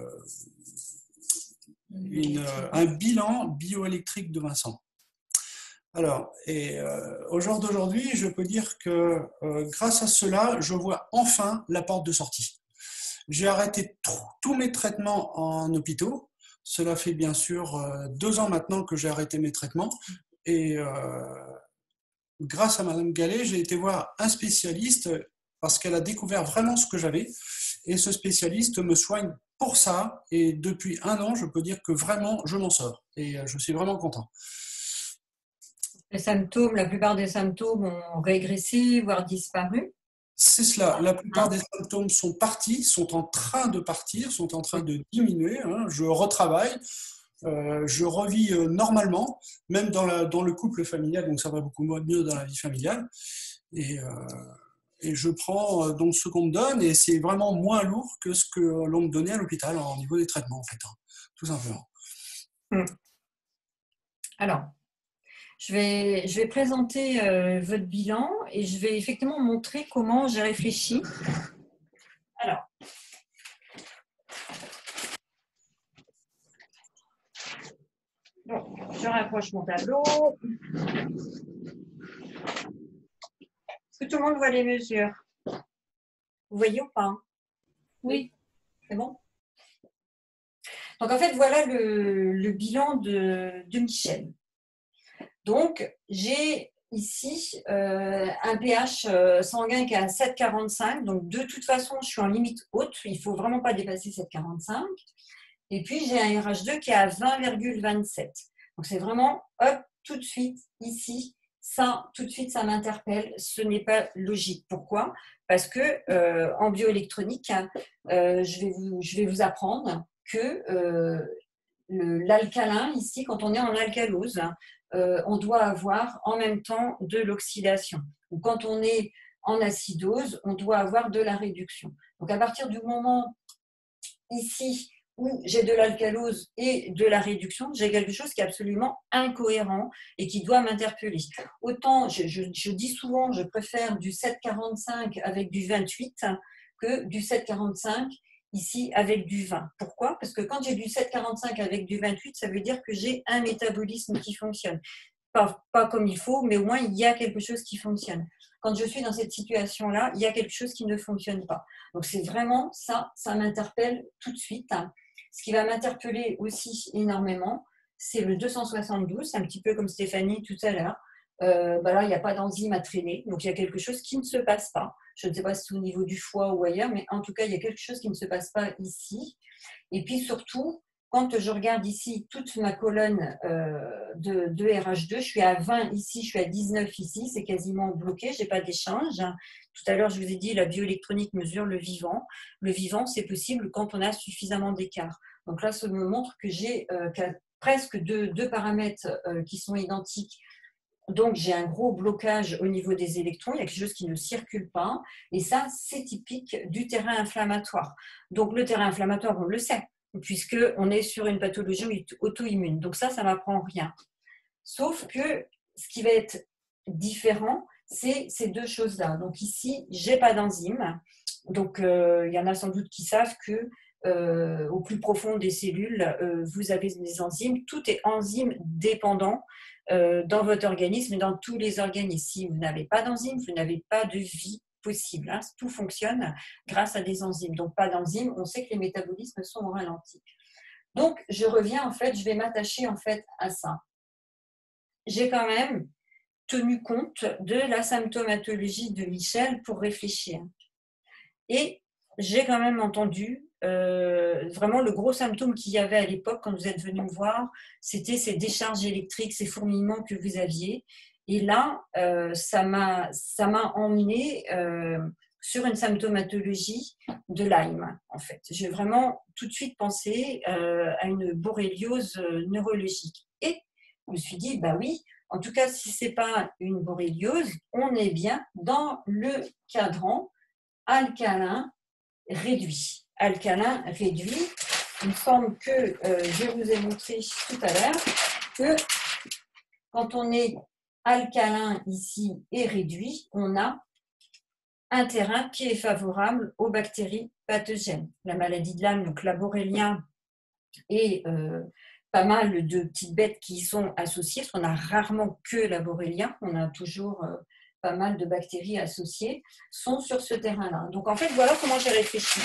une, un bilan bioélectrique de Vincent. Alors, et euh, au jour d'aujourd'hui, je peux dire que euh, grâce à cela, je vois enfin la porte de sortie. J'ai arrêté tous mes traitements en hôpitaux. Cela fait bien sûr euh, deux ans maintenant que j'ai arrêté mes traitements. Et euh, grâce à Madame Gallet, j'ai été voir un spécialiste parce qu'elle a découvert vraiment ce que j'avais. Et ce spécialiste me soigne pour ça. Et depuis un an, je peux dire que vraiment, je m'en sors. Et je suis vraiment content. Les symptômes, la plupart des symptômes ont régressé, voire disparu. C'est cela. La plupart des symptômes sont partis, sont en train de partir, sont en train de diminuer. Hein. Je retravaille, euh, je revis euh, normalement, même dans, la, dans le couple familial, donc ça va beaucoup mieux dans la vie familiale. Et, euh, et je prends euh, donc ce qu'on me donne, et c'est vraiment moins lourd que ce que l'on me donnait à l'hôpital au niveau des traitements, en fait, hein, tout simplement. Hum. Alors, Je vais, je vais présenter euh, votre bilan et je vais effectivement montrer comment j'ai réfléchi. Alors, bon, je rapproche mon tableau. Est-ce que tout le monde voit les mesures? Vous voyez ou pas? Oui. C'est bon? Donc, en fait, voilà le, le bilan de, de Michel. Donc, j'ai ici euh, un pH euh, sanguin qui est à sept virgule quarante-cinq. Donc, de toute façon, je suis en limite haute. Il ne faut vraiment pas dépasser sept virgule quarante-cinq. Et puis, j'ai un R H deux qui est à vingt virgule vingt-sept. Donc, c'est vraiment, hop, tout de suite, ici, ça, tout de suite, ça m'interpelle. Ce n'est pas logique. Pourquoi? Parce que euh, en bioélectronique, euh, je, vais vous, je vais vous apprendre que euh, l'alcalin, ici, quand on est en alcalose, Euh, on doit avoir en même temps de l'oxydation. Ou quand on est en acidose, on doit avoir de la réduction. Donc à partir du moment ici où j'ai de l'alcalose et de la réduction, j'ai quelque chose qui est absolument incohérent et qui doit m'interpeller. Autant, je, je, je dis souvent, je préfère du sept virgule quarante-cinq avec du vingt-huit que du sept virgule quarante-cinq ici avec du vingt. Pourquoi? Parce que quand j'ai du sept virgule quarante-cinq avec du vingt-huit, ça veut dire que j'ai un métabolisme qui fonctionne. Pas, pas comme il faut, mais au moins il y a quelque chose qui fonctionne. Quand je suis dans cette situation-là, il y a quelque chose qui ne fonctionne pas. Donc c'est vraiment ça, ça m'interpelle tout de suite. Ce qui va m'interpeller aussi énormément, c'est le deux cent soixante-douze, c'est un petit peu comme Stéphanie tout à l'heure. Euh, bah là, il n'y a pas d'enzyme à traîner, donc il y a quelque chose qui ne se passe pas. Je ne sais pas si c'est au niveau du foie ou ailleurs, mais en tout cas, il y a quelque chose qui ne se passe pas ici. Et puis surtout, quand je regarde ici toute ma colonne euh, de, de R H deux, je suis à vingt ici, je suis à dix-neuf ici, c'est quasiment bloqué, je n'ai pas d'échange. Tout à l'heure, je vous ai dit, la bioélectronique mesure le vivant. Le vivant, c'est possible quand on a suffisamment d'écart. Donc là, ça me montre que j'ai euh, presque deux, deux paramètres euh, qui sont identiques. Donc, j'ai un gros blocage au niveau des électrons, il y a quelque chose qui ne circule pas. Et ça, c'est typique du terrain inflammatoire. Donc, le terrain inflammatoire, on le sait, puisqu'on est sur une pathologie auto-immune. Donc ça, ça ne m'apprend rien. Sauf que ce qui va être différent, c'est ces deux choses-là. Donc ici, je n'ai pas d'enzyme. Donc, euh, il y en a sans doute qui savent que euh, au plus profond des cellules, euh, vous avez des enzymes. Tout est enzyme dépendant euh, dans votre organisme et dans tous les organismes. Si vous n'avez pas d'enzyme, vous n'avez pas de vie possible. Hein. Tout fonctionne grâce à des enzymes. Donc, pas d'enzymes, on sait que les métabolismes sont au ralenti. Donc, je reviens, en fait, je vais m'attacher en fait à ça. J'ai quand même tenu compte de la symptomatologie de Michel pour réfléchir. Et j'ai quand même entendu euh, vraiment le gros symptôme qu'il y avait à l'époque quand vous êtes venu me voir, c'était ces décharges électriques, ces fourmillements que vous aviez. Et là, euh, ça m'a ça m'a emmené euh, sur une symptomatologie de Lyme, en fait. J'ai vraiment tout de suite pensé euh, à une borréliose neurologique. Et je me suis dit, bah oui, en tout cas, si ce n'est pas une borréliose, on est bien dans le cadran alcalin réduit. Alcalin réduit, il me semble que euh, je vous ai montré tout à l'heure que quand on est alcalin ici et réduit, on a un terrain qui est favorable aux bactéries pathogènes. La maladie de Lyme, donc la borrélia et euh, pas mal de petites bêtes qui y sont associées, parce qu'on a rarement que la borrélia, on a toujours euh, pas mal de bactéries associées, sont sur ce terrain-là. Donc en fait, voilà comment j'ai réfléchi.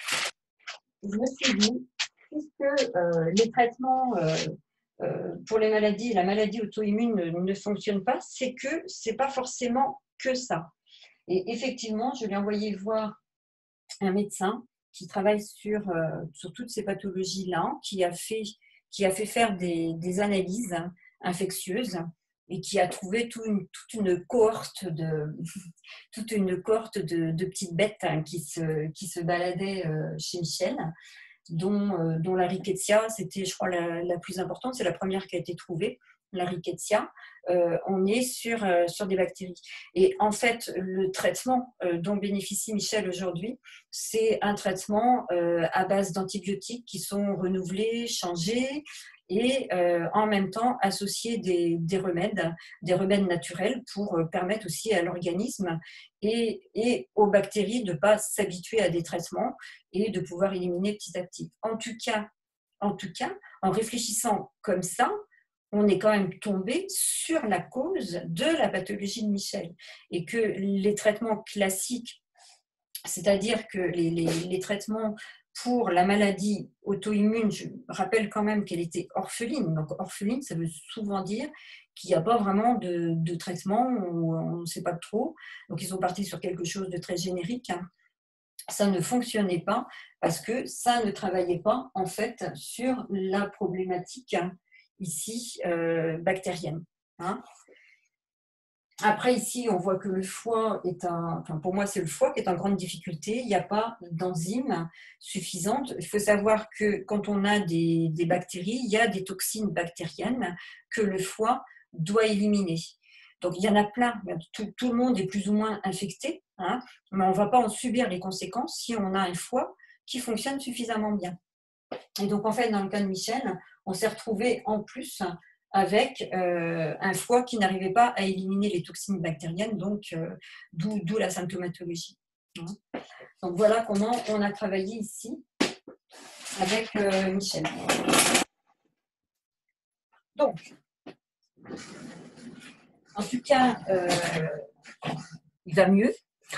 Je me suis dit, puisque euh, les traitements euh, euh, pour les maladies, la maladie auto-immune ne, ne fonctionne pas, c'est que c'est pas forcément que ça. Et effectivement, je lui ai envoyé voir un médecin qui travaille sur, euh, sur toutes ces pathologies-là, qui a fait, qui a fait faire des, des analyses infectieuses et qui a trouvé tout une, toute une cohorte de, toute une cohorte de, de petites bêtes hein, qui, se, qui se baladaient euh, chez Michel, dont, euh, dont la rickettsia, c'était, je crois, la, la plus importante, c'est la première qui a été trouvée. La rickettsia, euh, on est sur, euh, sur des bactéries. Et en fait, le traitement euh, dont bénéficie Michel aujourd'hui, c'est un traitement euh, à base d'antibiotiques qui sont renouvelés, changés, et euh, en même temps associer des, des remèdes, des remèdes naturels pour euh, permettre aussi à l'organisme et, et aux bactéries de ne pas s'habituer à des traitements et de pouvoir éliminer petit à petit. En tout cas, en tout cas, en réfléchissant comme ça, on est quand même tombé sur la cause de la pathologie de Michel et que les traitements classiques, c'est-à-dire que les, les, les traitements pour la maladie auto-immune, je rappelle quand même qu'elle était orpheline. Donc orpheline, ça veut souvent dire qu'il n'y a pas vraiment de, de traitement, ou on ne sait pas trop. Donc ils sont partis sur quelque chose de très générique. Ça ne fonctionnait pas parce que ça ne travaillait pas en fait sur la problématique ici euh, bactérienne. Hein. Après, ici, on voit que le foie est un, enfin pour moi, c'est le foie qui est en grande difficulté. Il n'y a pas d'enzymes suffisantes. Il faut savoir que quand on a des, des bactéries, il y a des toxines bactériennes que le foie doit éliminer. Donc, il y en a plein. Tout, tout le monde est plus ou moins infecté, hein, mais on ne va pas en subir les conséquences si on a un foie qui fonctionne suffisamment bien. Et donc, en fait, dans le cas de Michel, on s'est retrouvé en plus avec euh, un foie qui n'arrivait pas à éliminer les toxines bactériennes, donc euh, d'où, d'où la symptomatologie. Donc, voilà comment on a travaillé ici avec euh, Michel. Donc, en tout cas, euh, il va mieux.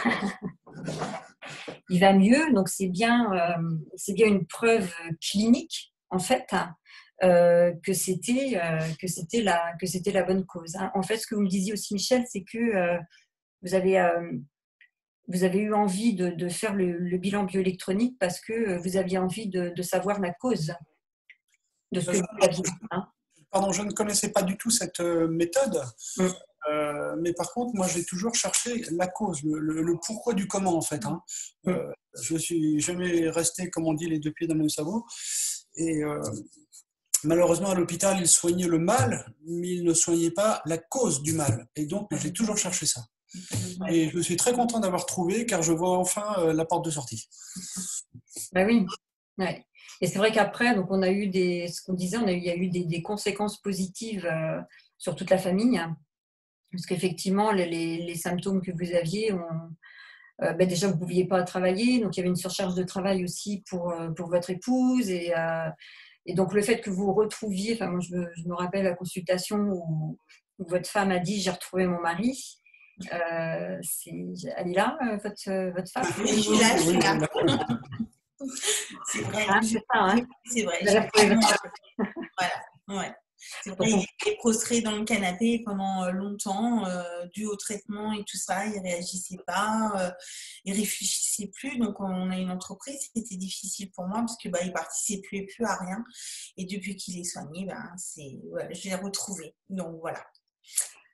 Il va mieux, donc c'est bien, euh, c'est bien une preuve clinique, en fait, euh, que c'était euh, que c'était la que c'était la bonne cause. Hein. En fait, ce que vous me disiez aussi, Michel, c'est que euh, vous avez euh, vous avez eu envie de, de faire le, le bilan bioélectronique parce que vous aviez envie de, de savoir la cause de ce que vous aviez. Hein. Pardon, je ne connaissais pas du tout cette méthode. Mm. Euh, mais par contre, moi, j'ai toujours cherché la cause, le, le, le pourquoi du comment, en fait. Hein. Euh, je suis jamais resté, comme on dit, les deux pieds dans le même sabot. Et euh, malheureusement, à l'hôpital, ils soignaient le mal, mais ils ne soignaient pas la cause du mal. Et donc, j'ai toujours cherché ça. Et je suis très content d'avoir trouvé, car je vois enfin euh, la porte de sortie. Ben oui. Ouais. Et c'est vrai qu'après, donc on a eu des, ce qu'on disait, on a eu, il y a eu des, des conséquences positives euh, sur toute la famille. Parce qu'effectivement, les, les, les symptômes que vous aviez, on, euh, ben déjà, vous ne pouviez pas travailler. Donc, il y avait une surcharge de travail aussi pour, pour votre épouse. Et, euh, et donc, le fait que vous retrouviez, enfin, moi, je me, je me rappelle la consultation où, où votre femme a dit « j'ai retrouvé mon mari ». Euh, c'est, elle est là, votre, votre femme? Oui, je suis là, je suis là. C'est vrai. Ah, c'est ça, hein. C'est vrai. J'ai retrouvé votre femme. Voilà, ouais. C'est vrai, il était prostré dans le canapé pendant longtemps, euh, dû au traitement et tout ça. Il ne réagissait pas, euh, il ne réfléchissait plus. Donc, on a une entreprise, c'était difficile pour moi parce qu'il bah, ne participait plus à rien. Et depuis qu'il est soigné, bah, c'est, voilà, je l'ai retrouvé. Donc, voilà.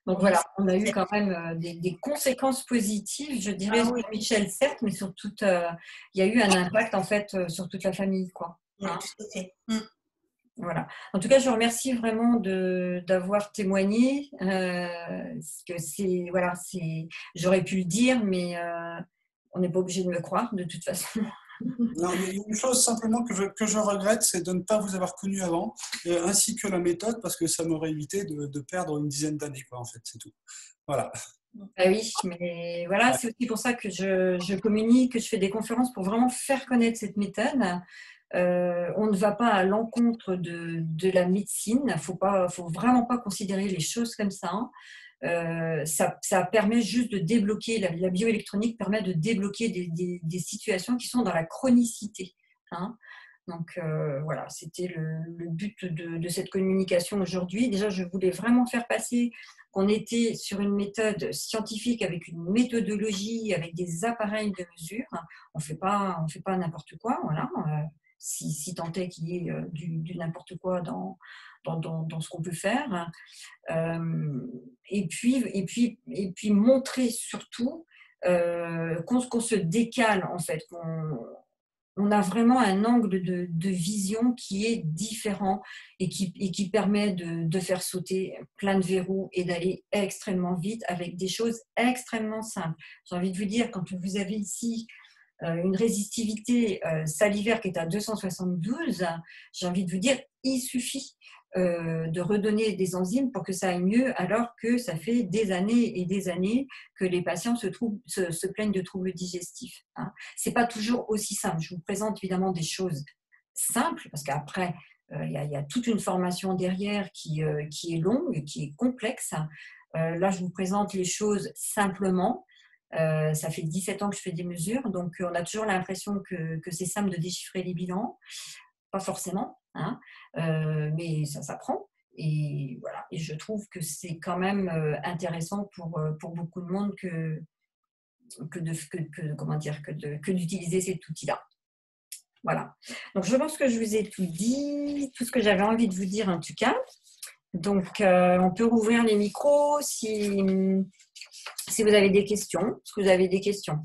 Donc voilà, on a eu quand même euh, des, des conséquences positives, je dirais, Ah sur oui, Michel, certes, mais sur toute, euh, il y a eu un impact en fait euh, sur toute la famille, quoi. oui, Hein. tout à fait. Mm. Voilà. En tout cas, je vous remercie vraiment de d'avoir témoigné. Euh, parce que c'est voilà, c'est, j'aurais pu le dire, mais euh, on n'est pas obligé de me croire de toute façon. Non, il y a une chose simplement que je, que je regrette, c'est de ne pas vous avoir connu avant, euh, ainsi que la méthode, parce que ça m'aurait évité de, de perdre une dizaine d'années, quoi, en fait, c'est tout. Voilà. Ah oui, mais voilà, c'est aussi pour ça que je, je communique, que je fais des conférences pour vraiment faire connaître cette méthode. Euh, on ne va pas à l'encontre de, de la médecine. Il ne faut, pas, faut vraiment pas considérer les choses comme ça. Hein. Euh, ça, ça permet juste de débloquer, la, la bioélectronique permet de débloquer des, des, des situations qui sont dans la chronicité. Hein. Donc euh, voilà, c'était le, le but de, de cette communication aujourd'hui. Déjà, je voulais vraiment faire passer qu'on était sur une méthode scientifique avec une méthodologie, avec des appareils de mesure. On ne fait pas, on fait pas n'importe quoi, voilà. Euh, si, si tant est qu'il y ait euh, du, du n'importe quoi dans, dans, dans, dans ce qu'on peut faire. Euh, et, puis, et, puis, et puis montrer surtout euh, qu'on, qu'on se décale, en fait, qu'on on a vraiment un angle de, de vision qui est différent et qui, et qui permet de, de faire sauter plein de verrous et d'aller extrêmement vite avec des choses extrêmement simples. J'ai envie de vous dire, quand vous avez ici euh, une résistivité euh, salivaire qui est à deux cent soixante-douze, j'ai envie de vous dire, il suffit euh, de redonner des enzymes pour que ça aille mieux, alors que ça fait des années et des années que les patients se, trouvent, se, se plaignent de troubles digestifs. Hein. Ce n'est pas toujours aussi simple. Je vous présente évidemment des choses simples, parce qu'après, euh, il y, y a toute une formation derrière qui, euh, qui est longue, qui est complexe. Euh, là, je vous présente les choses simplement. Euh, ça fait dix-sept ans que je fais des mesures, donc on a toujours l'impression que, que c'est simple de déchiffrer les bilans. Pas forcément, hein, euh, mais ça s'apprend. Et voilà. Et je trouve que c'est quand même euh, intéressant pour, euh, pour beaucoup de monde que, que, de, que, que, comment dire, que, de, que d'utiliser cet outil-là. Voilà. Donc je pense que je vous ai tout dit, tout ce que j'avais envie de vous dire en tout cas. Donc euh, on peut rouvrir les micros si, si vous avez des questions. Est-ce que vous avez des questions?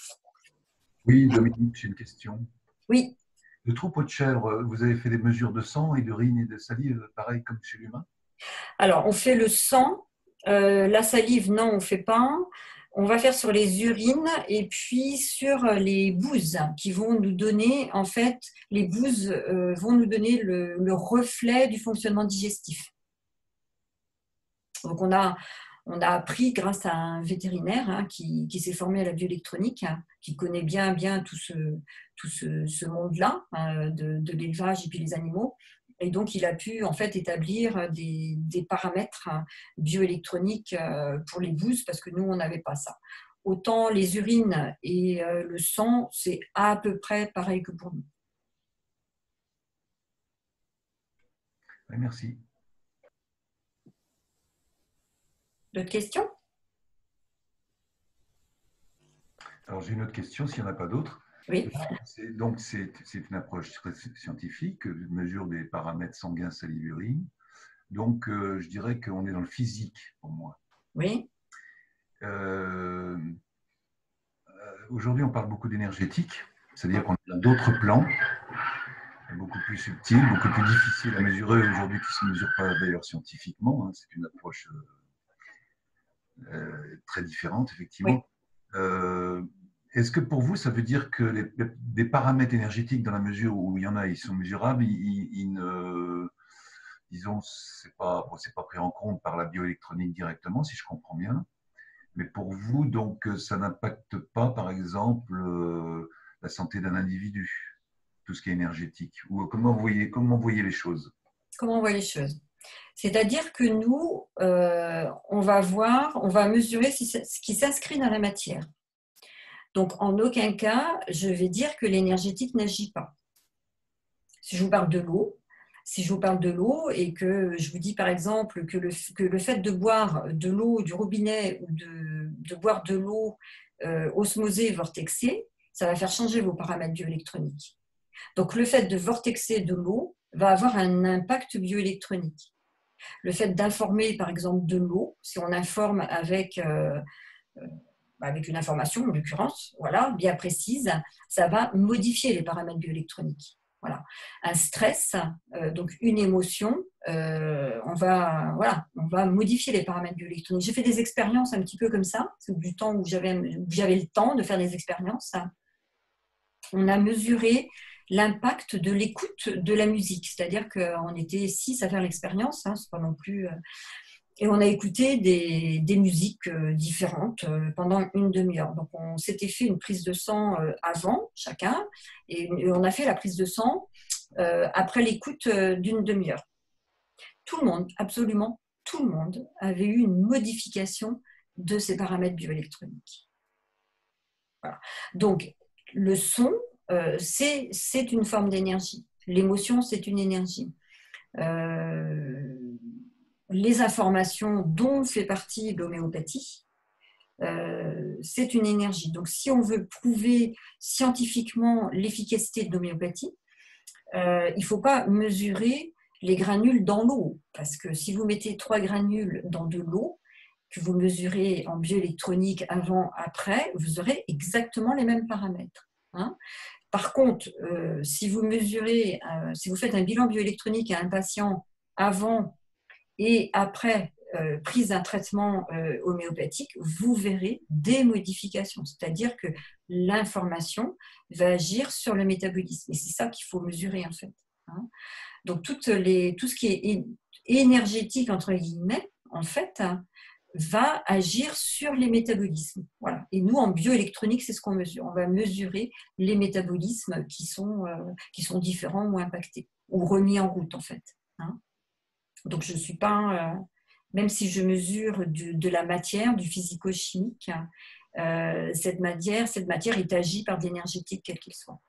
Oui, Dominique, j'ai une question. Oui. Le troupeau de chèvres, vous avez fait des mesures de sang et d'urine et de salive, pareil comme chez l'humain? Alors, on fait le sang. Euh, la salive, non, on ne fait pas. On va faire sur les urines et puis sur les bouses qui vont nous donner, en fait, les bouses euh, vont nous donner le, le reflet du fonctionnement digestif. Donc, on a, on a appris grâce à un vétérinaire hein, qui, qui s'est formé à la bioélectronique, hein, qui connaît bien, bien tout ce, tout ce, ce monde-là hein, de, de l'élevage et puis les animaux. Et donc, il a pu en fait établir des, des paramètres bioélectroniques pour les bouses parce que nous, on n'avait pas ça. Autant les urines et le sang, c'est à peu près pareil que pour nous. Oui, merci. D'autres questions? Alors, j'ai une autre question, s'il n'y en a pas d'autres. Oui. C'est, donc, c'est, c'est une approche très scientifique, mesure des paramètres sanguins, salive, urine. Donc, euh, je dirais qu'on est dans le physique, pour moi. Oui. Euh, aujourd'hui, on parle beaucoup d'énergétique, c'est-à-dire qu'on est dans d'autres plans, beaucoup plus subtils, beaucoup plus difficiles à mesurer aujourd'hui, qui ne se mesurent pas d'ailleurs scientifiquement. Hein, c'est une approche euh, euh, très différente, effectivement. Oui. Euh, Est-ce que pour vous, ça veut dire que les, des paramètres énergétiques, dans la mesure où il y en a, ils sont mesurables, ils, ils ne, disons, c'est pas, bon, c'est pas pris en compte par la bioélectronique directement, si je comprends bien. Mais pour vous, donc, ça n'impacte pas, par exemple, euh, la santé d'un individu, tout ce qui est énergétique. Ou comment vous voyez, comment vous voyez les choses? Comment on voit les choses? C'est-à-dire que nous, euh, on va voir, on va mesurer ce qui s'inscrit dans la matière. Donc, en aucun cas, je vais dire que l'énergétique n'agit pas. Si je vous parle de l'eau, si je vous parle de l'eau et que je vous dis par exemple que le, que le fait de boire de l'eau du robinet ou de, de boire de l'eau euh, osmosée, vortexée, ça va faire changer vos paramètres bioélectroniques. Donc, le fait de vortexer de l'eau va avoir un impact bioélectronique. Le fait d'informer, par exemple, de l'eau, si on informe avec, euh, euh, avec une information, en l'occurrence, voilà, bien précise, ça va modifier les paramètres bioélectroniques. Voilà. Un stress, euh, donc une émotion, euh, on, va, voilà, on va modifier les paramètres bioélectroniques. J'ai fait des expériences un petit peu comme ça, c'est du temps où j'avais, où j'avais le temps de faire des expériences. On a mesuré l'impact de l'écoute de la musique, c'est-à-dire qu'on était six à faire l'expérience, hein, c'est pas non plus... Euh, et on a écouté des, des musiques euh, différentes euh, pendant une demi-heure. Donc on s'était fait une prise de sang euh, avant, chacun, et, et on a fait la prise de sang euh, après l'écoute euh, d'une demi-heure. Tout le monde, absolument tout le monde, avait eu une modification de ces paramètres bioélectroniques. Voilà. Donc le son, euh, c'est, c'est une forme d'énergie. L'émotion, c'est une énergie. Euh, les informations dont fait partie l'homéopathie, euh, c'est une énergie. Donc, si on veut prouver scientifiquement l'efficacité de l'homéopathie, euh, il ne faut pas mesurer les granules dans l'eau. Parce que si vous mettez trois granules dans de l'eau, que vous mesurez en bioélectronique avant, après, vous aurez exactement les mêmes paramètres. Hein. Par contre, euh, si vous mesurez, euh, si vous faites un bilan bioélectronique à un patient avant et après euh, prise d'un traitement euh, homéopathique, vous verrez des modifications. C'est-à-dire que l'information va agir sur le métabolisme. Et c'est ça qu'il faut mesurer en fait. Hein. Donc toutes les, tout ce qui est énergétique, entre guillemets, en fait, hein, va agir sur les métabolismes. Voilà. Et nous, en bioélectronique, c'est ce qu'on mesure. On va mesurer les métabolismes qui sont, euh, qui sont différents ou impactés, ou remis en route, en fait. Hein. Donc, je ne suis pas, euh, même si je mesure du, de la matière, du physico-chimique, euh, cette matière, cette matière est agie par de l'énergétique, quel qu'il soit.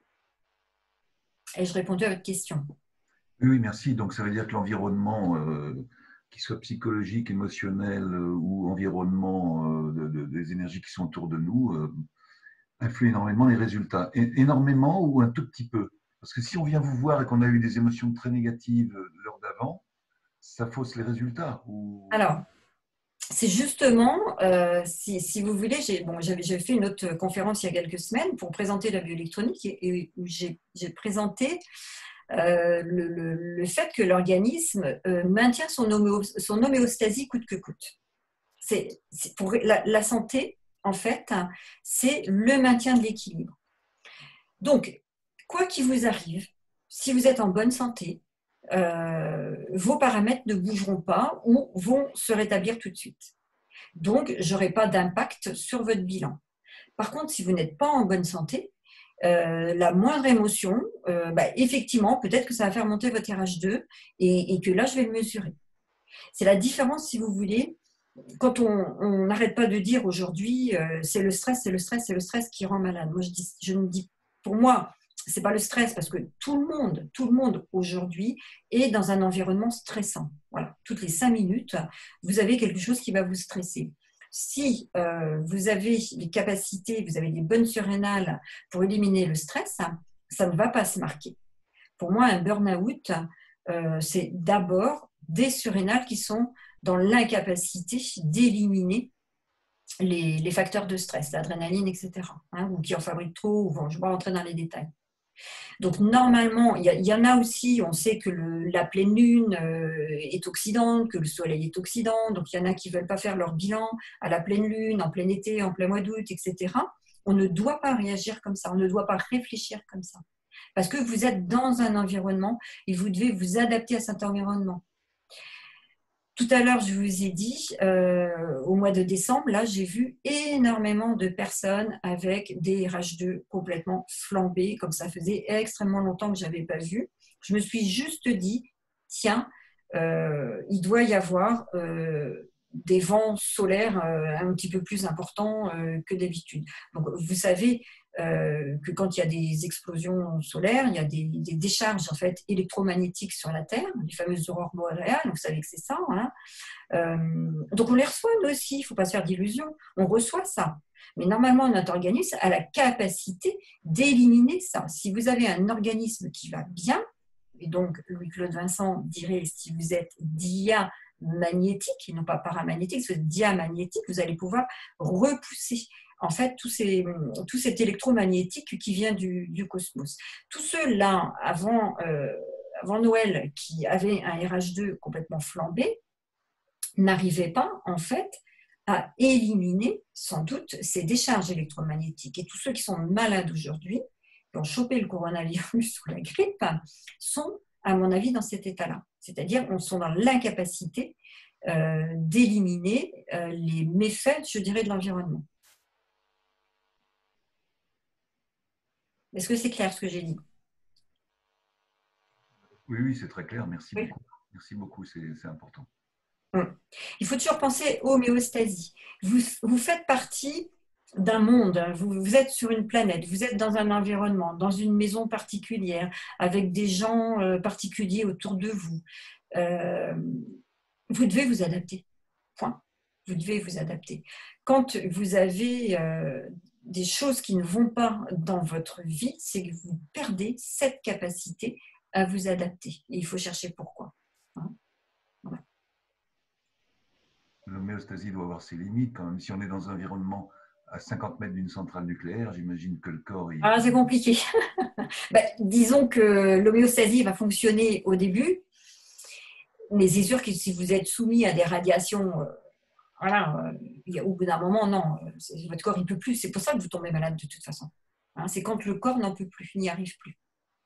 Et je répondais à votre question. Oui, merci. Donc, ça veut dire que l'environnement, euh, qu'il soit psychologique, émotionnel euh, ou environnement euh, de, de, des énergies qui sont autour de nous, euh, influe énormément les résultats. É énormément ou un tout petit peu? Parce que si on vient vous voir et qu'on a eu des émotions très négatives l'heure d'avant, ça fausse les résultats ou... Alors, c'est justement, euh, si, si vous voulez, j'ai bon, j'avais fait une autre conférence il y a quelques semaines pour présenter la bioélectronique et, et où j'ai présenté euh, le, le, le fait que l'organisme euh, maintient son, homéo, son homéostasie coûte que coûte. C'est, pour la, la santé, en fait, c'est le maintien de l'équilibre. Donc, quoi qu'il vous arrive, si vous êtes en bonne santé, Euh, vos paramètres ne bougeront pas ou vont se rétablir tout de suite. Donc, je n'aurai pas d'impact sur votre bilan. Par contre, si vous n'êtes pas en bonne santé, euh, la moindre émotion, euh, bah, effectivement, peut-être que ça va faire monter votre R H deux et, et que là, je vais le mesurer. C'est la différence, si vous voulez, quand on n'arrête pas de dire aujourd'hui, euh, c'est le stress, c'est le stress, c'est le stress qui rend malade. Moi, je, dis, je me dis, pour moi, c'est pas le stress parce que tout le monde, tout le monde aujourd'hui est dans un environnement stressant. Voilà, toutes les cinq minutes, vous avez quelque chose qui va vous stresser. Si euh, vous avez les capacités, vous avez des bonnes surrénales pour éliminer le stress, ça ne va pas se marquer. Pour moi, un burn-out, euh, c'est d'abord des surrénales qui sont dans l'incapacité d'éliminer les, les facteurs de stress, l'adrénaline, et cetera, hein, ou qui en fabriquent trop, ou bon, je ne vais pas rentrer dans les détails. Donc, normalement, il y, y en a aussi, on sait que le, la pleine lune euh, est oxydante, que le soleil est oxydant, donc il y en a qui ne veulent pas faire leur bilan à la pleine lune, en plein été, en plein mois d'août, et cetera. On ne doit pas réagir comme ça, on ne doit pas réfléchir comme ça. Parce que vous êtes dans un environnement et vous devez vous adapter à cet environnement. Tout à l'heure, je vous ai dit, euh, au mois de décembre, là, j'ai vu énormément de personnes avec des R H deux complètement flambés, comme ça faisait extrêmement longtemps que je n'avais pas vu. Je me suis juste dit, tiens, euh, il doit y avoir euh, des vents solaires euh, un petit peu plus importants euh, que d'habitude. Donc, vous savez euh, que quand il y a des explosions solaires, il y a des, des décharges en fait, électromagnétiques sur la Terre, les fameuses aurores boréales, vous savez que c'est ça. Hein. Euh, donc, on les reçoit nous aussi, il ne faut pas se faire d'illusions, on reçoit ça. Mais normalement, notre organisme a la capacité d'éliminer ça. Si vous avez un organisme qui va bien, et donc Louis-Claude Vincent dirait, si vous êtes dia magnétique, et non pas paramagnétique, ce diamagnétique, vous allez pouvoir repousser en fait tout, ces, tout cet électromagnétique qui vient du, du cosmos. Tous ceux-là, avant, euh, avant Noël, qui avaient un R H deux complètement flambé, n'arrivaient pas en fait à éliminer sans doute ces décharges électromagnétiques. Et tous ceux qui sont malades aujourd'hui, qui ont chopé le coronavirus ou la grippe, sont, à mon avis, dans cet état-là. C'est-à-dire qu'on sont dans l'incapacité euh, d'éliminer euh, les méfaits, je dirais, de l'environnement. Est-ce que c'est clair ce que j'ai dit? Oui, oui, c'est très clair. Merci oui. beaucoup. Merci beaucoup, c'est important. Il faut toujours penser homéostasie. Vous, vous faites partie d'un monde, vous, vous êtes sur une planète, vous êtes dans un environnement, dans une maison particulière, avec des gens euh, particuliers autour de vous. Euh, vous devez vous adapter. Point. Vous devez vous adapter. Quand vous avez euh, des choses qui ne vont pas dans votre vie, c'est que vous perdez cette capacité à vous adapter. Et il faut chercher pourquoi. Hein? Voilà. L'homéostasie doit avoir ses limites quand même. Si on est dans un environnement à cinquante mètres d'une centrale nucléaire, j'imagine que le corps... Il... Ah, c'est compliqué. Ben, disons que l'homéostasie va fonctionner au début, mais c'est sûr que si vous êtes soumis à des radiations, euh, voilà, euh, au bout d'un moment, non, votre corps il ne peut plus. C'est pour ça que vous tombez malade de toute façon. Hein, c'est quand le corps n'en peut plus, n'y arrive plus.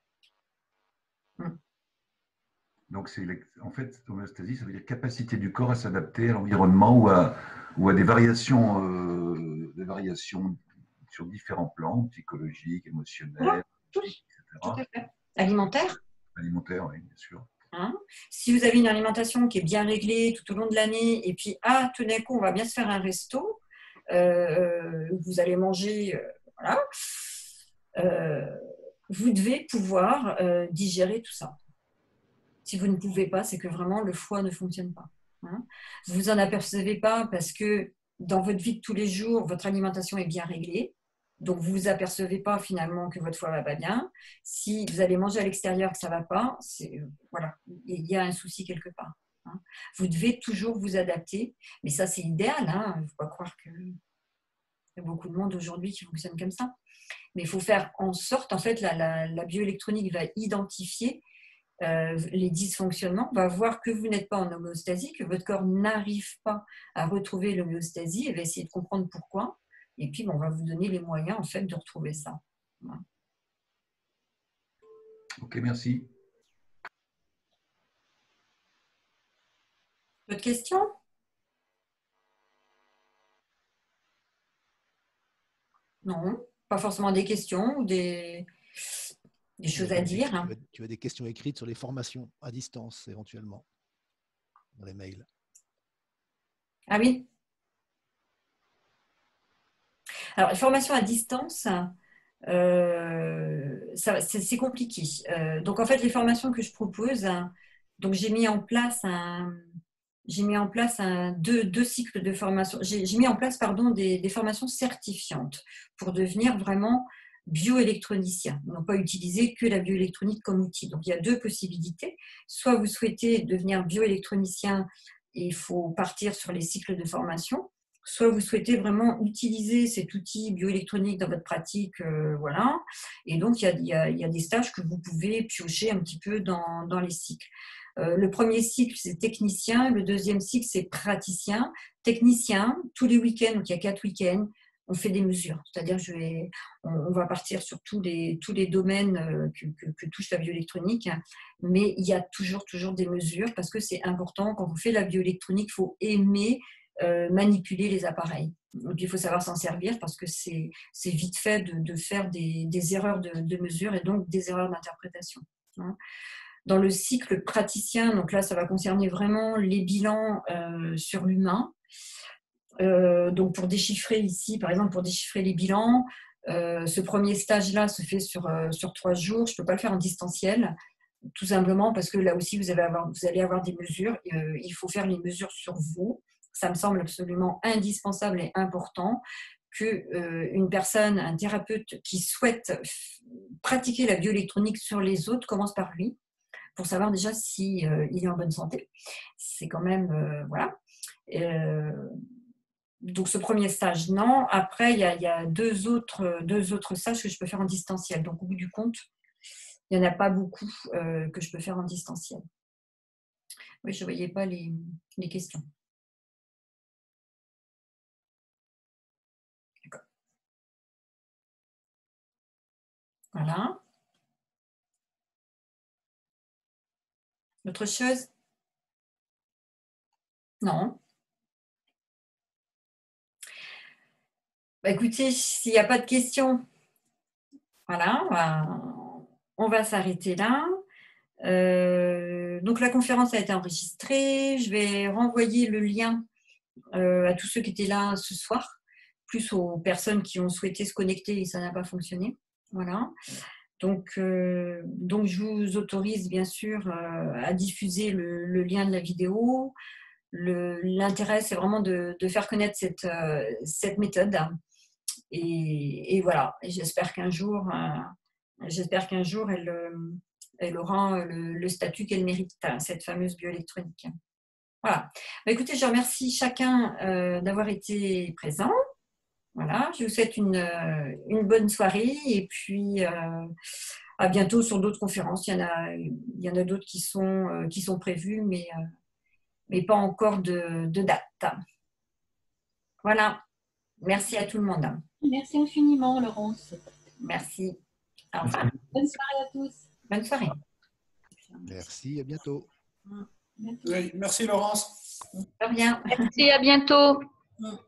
Hum. Donc, c'est en fait, l'homéostasie, ça veut dire capacité du corps à s'adapter à l'environnement ou à, ou à des variations, euh, des variations sur différents plans, psychologiques, émotionnels, tout, et cetera. Tout à fait. Alimentaire. Alimentaire, oui, bien sûr. Hein, si vous avez une alimentation qui est bien réglée tout au long de l'année, et puis, ah, tout d'un coup, on va bien se faire un resto, euh, vous allez manger, euh, voilà, euh, vous devez pouvoir euh, digérer tout ça. Si vous ne pouvez pas, c'est que vraiment le foie ne fonctionne pas. Hein. Vous ne vous en apercevez pas parce que dans votre vie de tous les jours, votre alimentation est bien réglée. Donc, vous ne vous apercevez pas finalement que votre foie ne va pas bien. Si vous allez manger à l'extérieur que ça ne va pas, voilà, il y a un souci quelque part. Hein. Vous devez toujours vous adapter. Mais ça, c'est idéal. Hein. Il ne faut pas croire qu'il y a beaucoup de monde aujourd'hui qui fonctionne comme ça. Mais il faut faire en sorte, en fait, la, la, la bioélectronique va identifier Euh, les dysfonctionnements, va voir que vous n'êtes pas en homéostasie, que votre corps n'arrive pas à retrouver l'homéostasie, et va essayer de comprendre pourquoi. Et puis, bon, on va vous donner les moyens en fait de retrouver ça. Voilà. Ok, merci. D'autres questions? Non, pas forcément des questions ou des... des choses à dire. Tu as, tu as des questions écrites sur les formations à distance, éventuellement, dans les mails. Ah oui. Alors, les formations à distance, euh, c'est compliqué. Euh, donc, en fait, les formations que je propose, donc j'ai mis en place un... J'ai mis en place un, deux, deux cycles de formation. J'ai mis en place pardon, des, des formations certifiantes pour devenir vraiment bioélectronicien, non pas utiliser que la bioélectronique comme outil. Donc, il y a deux possibilités. Soit vous souhaitez devenir bioélectronicien et il faut partir sur les cycles de formation, soit vous souhaitez vraiment utiliser cet outil bioélectronique dans votre pratique, euh, voilà. Et donc, il y, a, il, y a, il y a des stages que vous pouvez piocher un petit peu dans, dans les cycles. Euh, le premier cycle, c'est technicien. Le deuxième cycle, c'est praticien. Technicien, tous les week-ends, donc il y a quatre week-ends, on fait des mesures. C'est-à-dire, je vais, on, on va partir sur tous les, tous les domaines que, que, que touche la bioélectronique, mais il y a toujours, toujours des mesures parce que c'est important. Quand vous faites la bioélectronique, il faut aimer euh, manipuler les appareils. Et puis, il faut savoir s'en servir parce que c'est vite fait de, de faire des, des erreurs de, de mesure et donc des erreurs d'interprétation. Hein. Dans le cycle praticien, donc là, ça va concerner vraiment les bilans euh, sur l'humain. Euh, donc, pour déchiffrer ici, par exemple, pour déchiffrer les bilans, euh, ce premier stage-là se fait sur, euh, sur trois jours. Je ne peux pas le faire en distanciel, tout simplement parce que là aussi, vous, avez avoir, vous allez avoir des mesures. Euh, il faut faire les mesures sur vous. Ça me semble absolument indispensable et important qu'une euh, personne, un thérapeute qui souhaite pratiquer la bioélectronique sur les autres commence par lui, pour savoir déjà si euh, il est en bonne santé. C'est quand même euh, voilà. Euh, donc ce premier stage, non. Après, il y a, il y a deux autres deux autres stages que je peux faire en distanciel. Donc au bout du compte, il n'y en a pas beaucoup euh, que je peux faire en distanciel. Oui, je ne voyais pas les, les questions. D'accord. Voilà. Autre chose? Non. Bah, écoutez, s'il n'y a pas de questions, voilà, on va, on va s'arrêter là. Euh, donc la conférence a été enregistrée. Je vais renvoyer le lien euh, à tous ceux qui étaient là ce soir, plus aux personnes qui ont souhaité se connecter et ça n'a pas fonctionné. Voilà. Donc, euh, donc je vous autorise bien sûr euh, à diffuser le, le lien de la vidéo. Le, l'intérêt, c'est vraiment de, de faire connaître cette, euh, cette méthode. Et, et voilà. Et j'espère qu'un jour, euh, j'espère qu'un jour, elle, elle aura le, le statut qu'elle mérite, cette fameuse bioélectronique. Voilà. Bah, écoutez, je remercie chacun euh, d'avoir été présent. Voilà. Je vous souhaite une, une bonne soirée et puis euh, à bientôt sur d'autres conférences. Il y en a, il y en a d'autres qui sont, euh, qui sont prévues, mais, euh, mais pas encore de, de date. Voilà. Merci à tout le monde. Merci infiniment, Laurence. Merci. Au revoir. Bonne soirée à tous. Bonne soirée. Merci, à bientôt. Oui, merci Laurence. De rien. Merci, à bientôt. Mm.